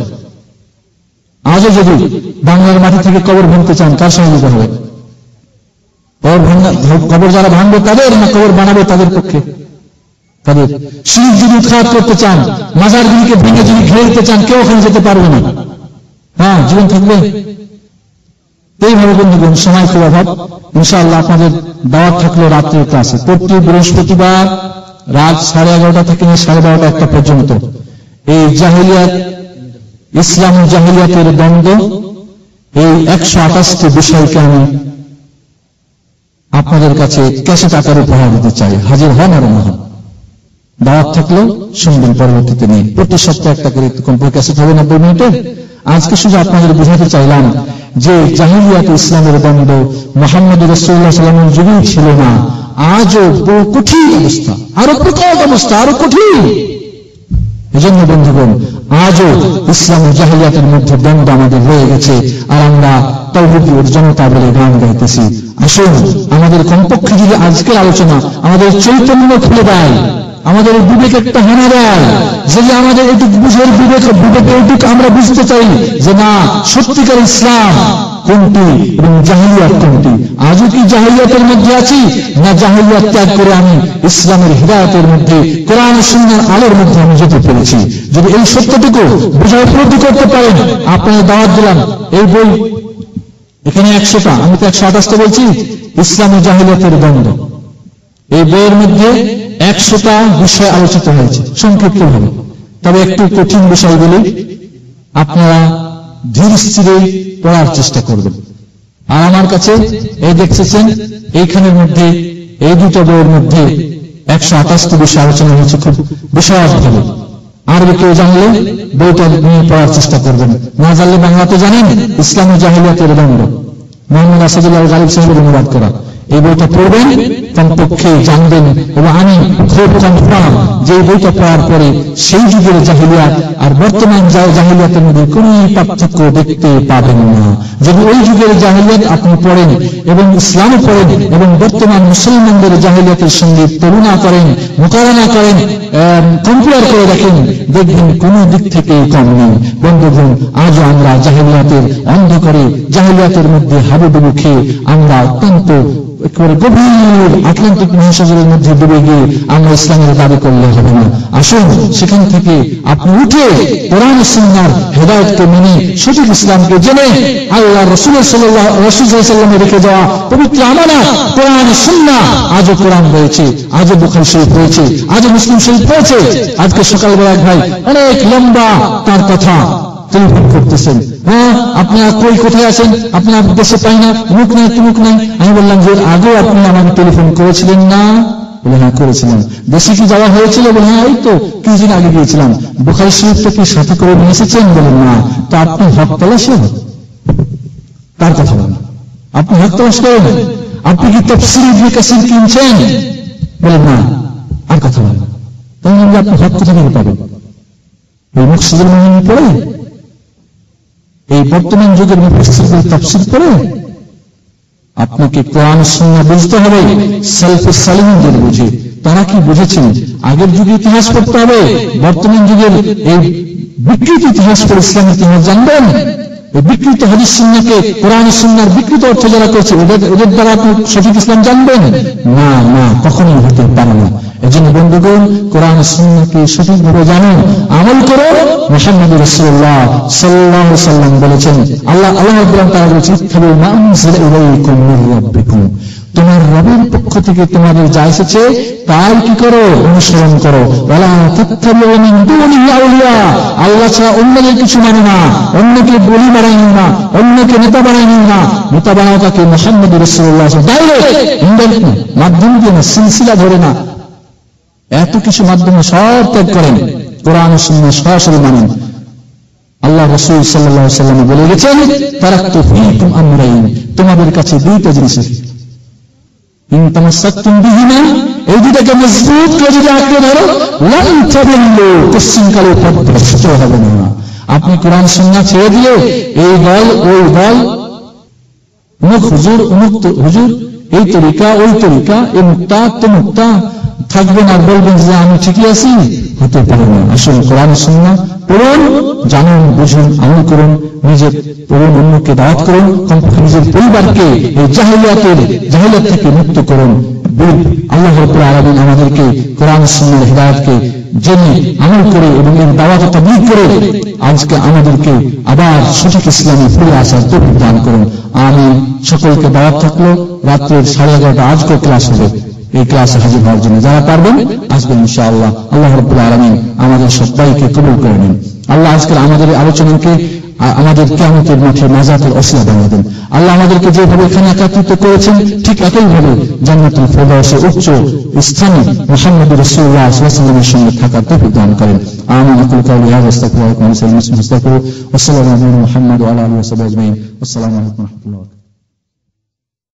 Speaker 2: আজও যদি বাংলার মাটি থেকে কবর ভাঙতে চান, কার সহযোগিতা হবে? কবর ভাঙা, কবর যারা ভাঙবে তাদের, না কবর বানাবে তাদের পক্ষে? তাদের। শিরিক যদি উৎখাত করতে চান, মাজারগুলিকে ভেঙে যদি ঘিরে দিতে চান, কেউ ওখানে যেতে পারবে না। হ্যাঁ, জীবন থাকবে। এইভাবে বন্ধুগণ, সময় খুব অভাব। ইনশাআল্লাহ আপনাদের দাওয়াত থাকলো রাত্রে ক্লাসে, প্রতি বৃহস্পতিবার রাত সাড়ে এগারোটা থেকে সাড়ে বারোটা একটা পর্যন্ত এই জাহেলিয়াত, ইসলাম জাহেলিয়াতের দ্বন্দ্ব, এই একশো আঠাশটি বিষয়কে আমি আপনাদের কাছে ক্যাসেট আকারে উপহার দিতে চাই। হাজির হন আর না হন, দাওয়াত থাকলো শুনবেন পরবর্তীতে নিয়ে। প্রতি সপ্তাহে একটা করে কম্পিউটার ক্যাসেট হবে নব্বই মিনিটের। আজকে শুধু আপনাদের বোঝাতে চাইলাম যে জাহেলিয়াত ইসলামের দ্বন্দ্ব মুহাম্মদ রাসূলুল্লাহ সাল্লাল্লাহু আলাইহি ওয়াসাল্লামের যুগেই ছিল না, আজও বড় কঠিন অবস্থা, আরো প্রকট অবস্থা, আরো কঠিন। এজন্য বন্ধুগণ, আজও ইসলাম ও জাহেলিয়াতের মধ্যে দ্বন্দ্ব আমাদের রয়ে গেছে, আর আমরা তাওহীদের জনতা বলে গান গাইতেছি। আসুন আমাদের কমপক্ষে যদি আজকের আলোচনা আমাদের চৈতন্য খুলে দেয়, আমাদের বিবেক একটা হানা দেয়, যদি আমাদের এটুকু বুঝের বিবেক বিবেকে এটুকু আমরা বুঝতে চাই যে না সত্যিকার ইসলাম কোনটি এবং জাহিলিয়াত কোনটি। আজও কি জাহিলিয়াতের মধ্যে আছি, না জাহিলিয়াত ত্যাগ করে আমি ইসলামের হিদায়াতের মধ্যে কোরআন ও সুন্নাহর আলোর মধ্যে আমি যেতে পেরেছি? যদি এই সত্যটুকু বোঝা উপলব্ধি করতে পারেন, আপনাদের দাওয়াত দিলাম এই বই এখানে একশোটা, আমি তো একশো আঠাশটা বলছি, ইসলাম ও জাহিলিয়াতের দ্বন্দ্ব। এই বইয়ের মধ্যে একশোটা বিষয় আলোচিত হয়েছে সংক্ষিপ্ত ভাবে, তবে একটু কঠিন বিষয়গুলি আপনারা ধীর স্থিরে পড়ার চেষ্টা করবেন। আর আমার কাছে এই দেখতেছেন এইখানের মধ্যে এই দুটো বইয়ের মধ্যে একশো আঠাশটি বিষয় আলোচনা হয়েছে খুব বিশদভাবে। আরবি কেউ জানলে বইটা নিয়ে পড়ার চেষ্টা করবেন, না জানলে বাংলাতে জানেন ইসলাম ও জাহিলিয়াতের দ্বন্দ্ব, মোহাম্মদ আসাদুল্লাহ গালিব সাহেবের অনুবাদ করা। এই বইটা পড়বেন, কমপক্ষে জানবেন, এবং আমি খুব কনফার্ম যে এই বইটা পড়ার পরে সেই যুগের জাহিলিয়াত আর বর্তমান জাহিলিয়াতের মধ্যে কোন পার্থক্য দেখতে পাবেন না। যদি ওই যুগের জাহিলিয়াত আপনি পড়েন এবং ইসলাম পড়েন এবং বর্তমান মুসলমানদের জাহিলিয়াতের সঙ্গে তুলনা করেন, মোকাবেলা করেন, কম্পেয়ার করে দেখেন, দেখবেন কোন দিক থেকে কম নেই। বন্ধুগণ, আজও আমরা জাহিলিয়াতের অন্ধকারে জাহিলিয়াতের মধ্যে হাবুডুবু খেয়ে আমরা অত্যন্ত একেবারে গভীর আটলান্টিক মহাসাগরের মধ্যে ডুবে গিয়ে আমরা ইসলামের দাবি করলে হবে না। আসুন সেখান থেকে আপনি উঠে কোরআন সুন্নাহর হেদায়েতকে মেনে সঠিক ইসলামকে জেনে আল্লাহ রাসূল সাল্লাল্লাহু আলাইহি ওয়াসাল্লামের রেখে যাওয়া পবিত্র আমানত কোরআন সুন্নাহ, আজও কোরআন রয়েছে, আজও বুখারী শরীফ রয়েছে, আজও মুসলিম শরীফ রয়েছে। আজকে সকালবেলা এক ভাই অনেক লম্বা তার কথা টেলিফোন করতেছেন, হ্যাঁ আপনার কই কোথায় আছেন, আপনার দেশে পাই না, মুখ নাই তুমুক নাই। আমি বললাম যে আগেও আপনি আমাকে টেলিফোন করেছিলেন না? বলে হ্যাঁ করেছিলাম। দেশে কি যাওয়া হয়েছিল? বলে হ্যাঁ এই তো কিছুদিন আগে গিয়েছিলাম। বুখারী শরীফটা কি সাথে করে নিয়ে এসেছেন? বলেন না। তো আপনি হক তালাশে তার কথা বলেন, আপনি হক তালাশ করেন। আপনি কি তাফসীর ইবনে কাসির কিনছেন? বলেন না। আর কথা বলেন, তাহলে আপনি হক কোথা থেকে পাবেন? এই মুকসিদুল মুমিন পড়ে, এই বর্তমান যুগের মুফাসসিরদের তাফসীর পড়ে আপনাকে কোরআন সুন্নাহ বুঝতে হবে। সালফুস সালিহিনদের বুঝে, তারা কি বুঝেছেন? আগের যুগে ইতিহাস পড়তে হবে, বর্তমান যুগের এই বিকৃত ইতিহাস পড়ে ইসলামের ইতিহাস জানবেন। এই বিকৃত হাদিস সুন্নাহকে কোরআন সুন্নাহর বিকৃত অর্থ যারা করছে ওদের ওদের দ্বারা আপনি সঠিক ইসলাম জানবেন না, না কখনোই হতে পারে না। এজন্য বন্ধুগণ, কোরআন সুন্নাহকে সঠিকভাবে জানুন, আমল করো। মুহাম্মদ রাসূলুল্লাহ সাল্লাল্লাহু আলাইহি ওয়াসাল্লাম বলেছেন, আল্লাহ আল্লাহ রাব্বুল তাআলা বলেছেন, ইত্তাবিউ মা উনজিলা ইলাইকুম মির রাব্বিকুম, তোমার রবের পক্ষ থেকে তোমাদের যা এসেছে তাই কি করো? অনুসরণ করো। ওয়ালা তাত্তাবিউ মিন দুনিহি আউলিয়া, আল্লাহ ছাড়া অন্যদের কিছু মানে না, অন্যকে বলি বানাই নিও না, অন্যকে নেতা বানাই নিও না। নেতা বানাও তাকে মুহাম্মদ রাসূলুল্লাহ ডাইরেক্ট ইনডাইরেক্ট মাধ্যম দিয়ে না, সিলসিলা ধরে না, এত কিছু মাধ্যমে সব ত্যাগ করেন, কোরআন ও সুন্নাহ সরাসরি মানেন। আল্লাহ রাসূল সাল্লাল্লাহু আলাইহি ওয়াসাল্লাম বলে গেছেন, তারাকতু ফীকুম আমরাইন, তোমাদের কাছে দুইটা জিনিস আছে, ইন তামাসসাকতুম বিহিমা, এই দুটাকে মজবুত করে যদি আঁকড়ে ধরো, লান তাদিল্লু, কোশ্চিনকালে পথভ্রষ্ট হবে না। আপনি কোরআন সুন্নাহ ছেড়ে দিয়ে এই দল ওই দল, অমুক হুজুর অমুক হুজুর, এই তরিকা ওই তরিকা, এই মুক্তা তো মুক্তা থাকবেন আর বলবেন যে আমি ঠিকই আছি, হতে পারে না। আসলে কোরআন সুন্নাহ পড়ুন, জানুন, বুঝুন, আমল করুন, নিজের পড়ুন, অন্যকে দাওয়াত করুন, কমপক্ষে নিজের পরিবারকে এই জাহিলিয়াতের জাহিলিয়াত থেকে মুক্ত করুন। আল্লাহ রাব্বুল আলামিন আমাদেরকে কোরআন সুন্নাহর হিদায়াতকে জেনে আমল করে এবং এর দাওয়াত ও তাবলীগ করে আজকে আমাদেরকে আবার সঠিক ইসলামে ফিরে আসার তৌফিক দান করুন। আমি সকলকে দাওয়াত থাকলো, রাত্রের সাড়ে এগারোটা আজকেও ক্লাস হবে, এই ক্লাসে হাজির হওয়ার জন্য যারা পারবেন আসবেন ইনশাআল্লাহ। আল্লাহ রাব্বুল আলামিন আমাদের সবাইকে কবুল করে নিন। আল্লাহ আজকের আমাদের আলোচনাকে আমাদের কিয়ামতের মাঠে নাজাতের ওসিলা বানিয়ে দেন। আল্লাহ আমাদেরকে যেভাবে এখানে একত্রিত করেছেন ঠিক একইভাবে জান্নাতুল ফেরদাউসে উচ্চ স্থানে মুহাম্মদ রাসূলুল্লাহ সাল্লাল্লাহু আলাইহি ওয়াসাল্লামের সঙ্গে থাকার তৌফিক দান করেন। আমিন। আকুলু কাওলি হাযা, আস্তাগফিরুল্লাহ ওয়া আতুবু ইলাইহি। ওয়া সাল্লাল্লাহু আলা মুহাম্মদ ওয়া আলা আলিহি ওয়া সাহবিহি আজমাইন। আসসালামু আলাইকুম ওয়া রাহমাতুল্লাহ।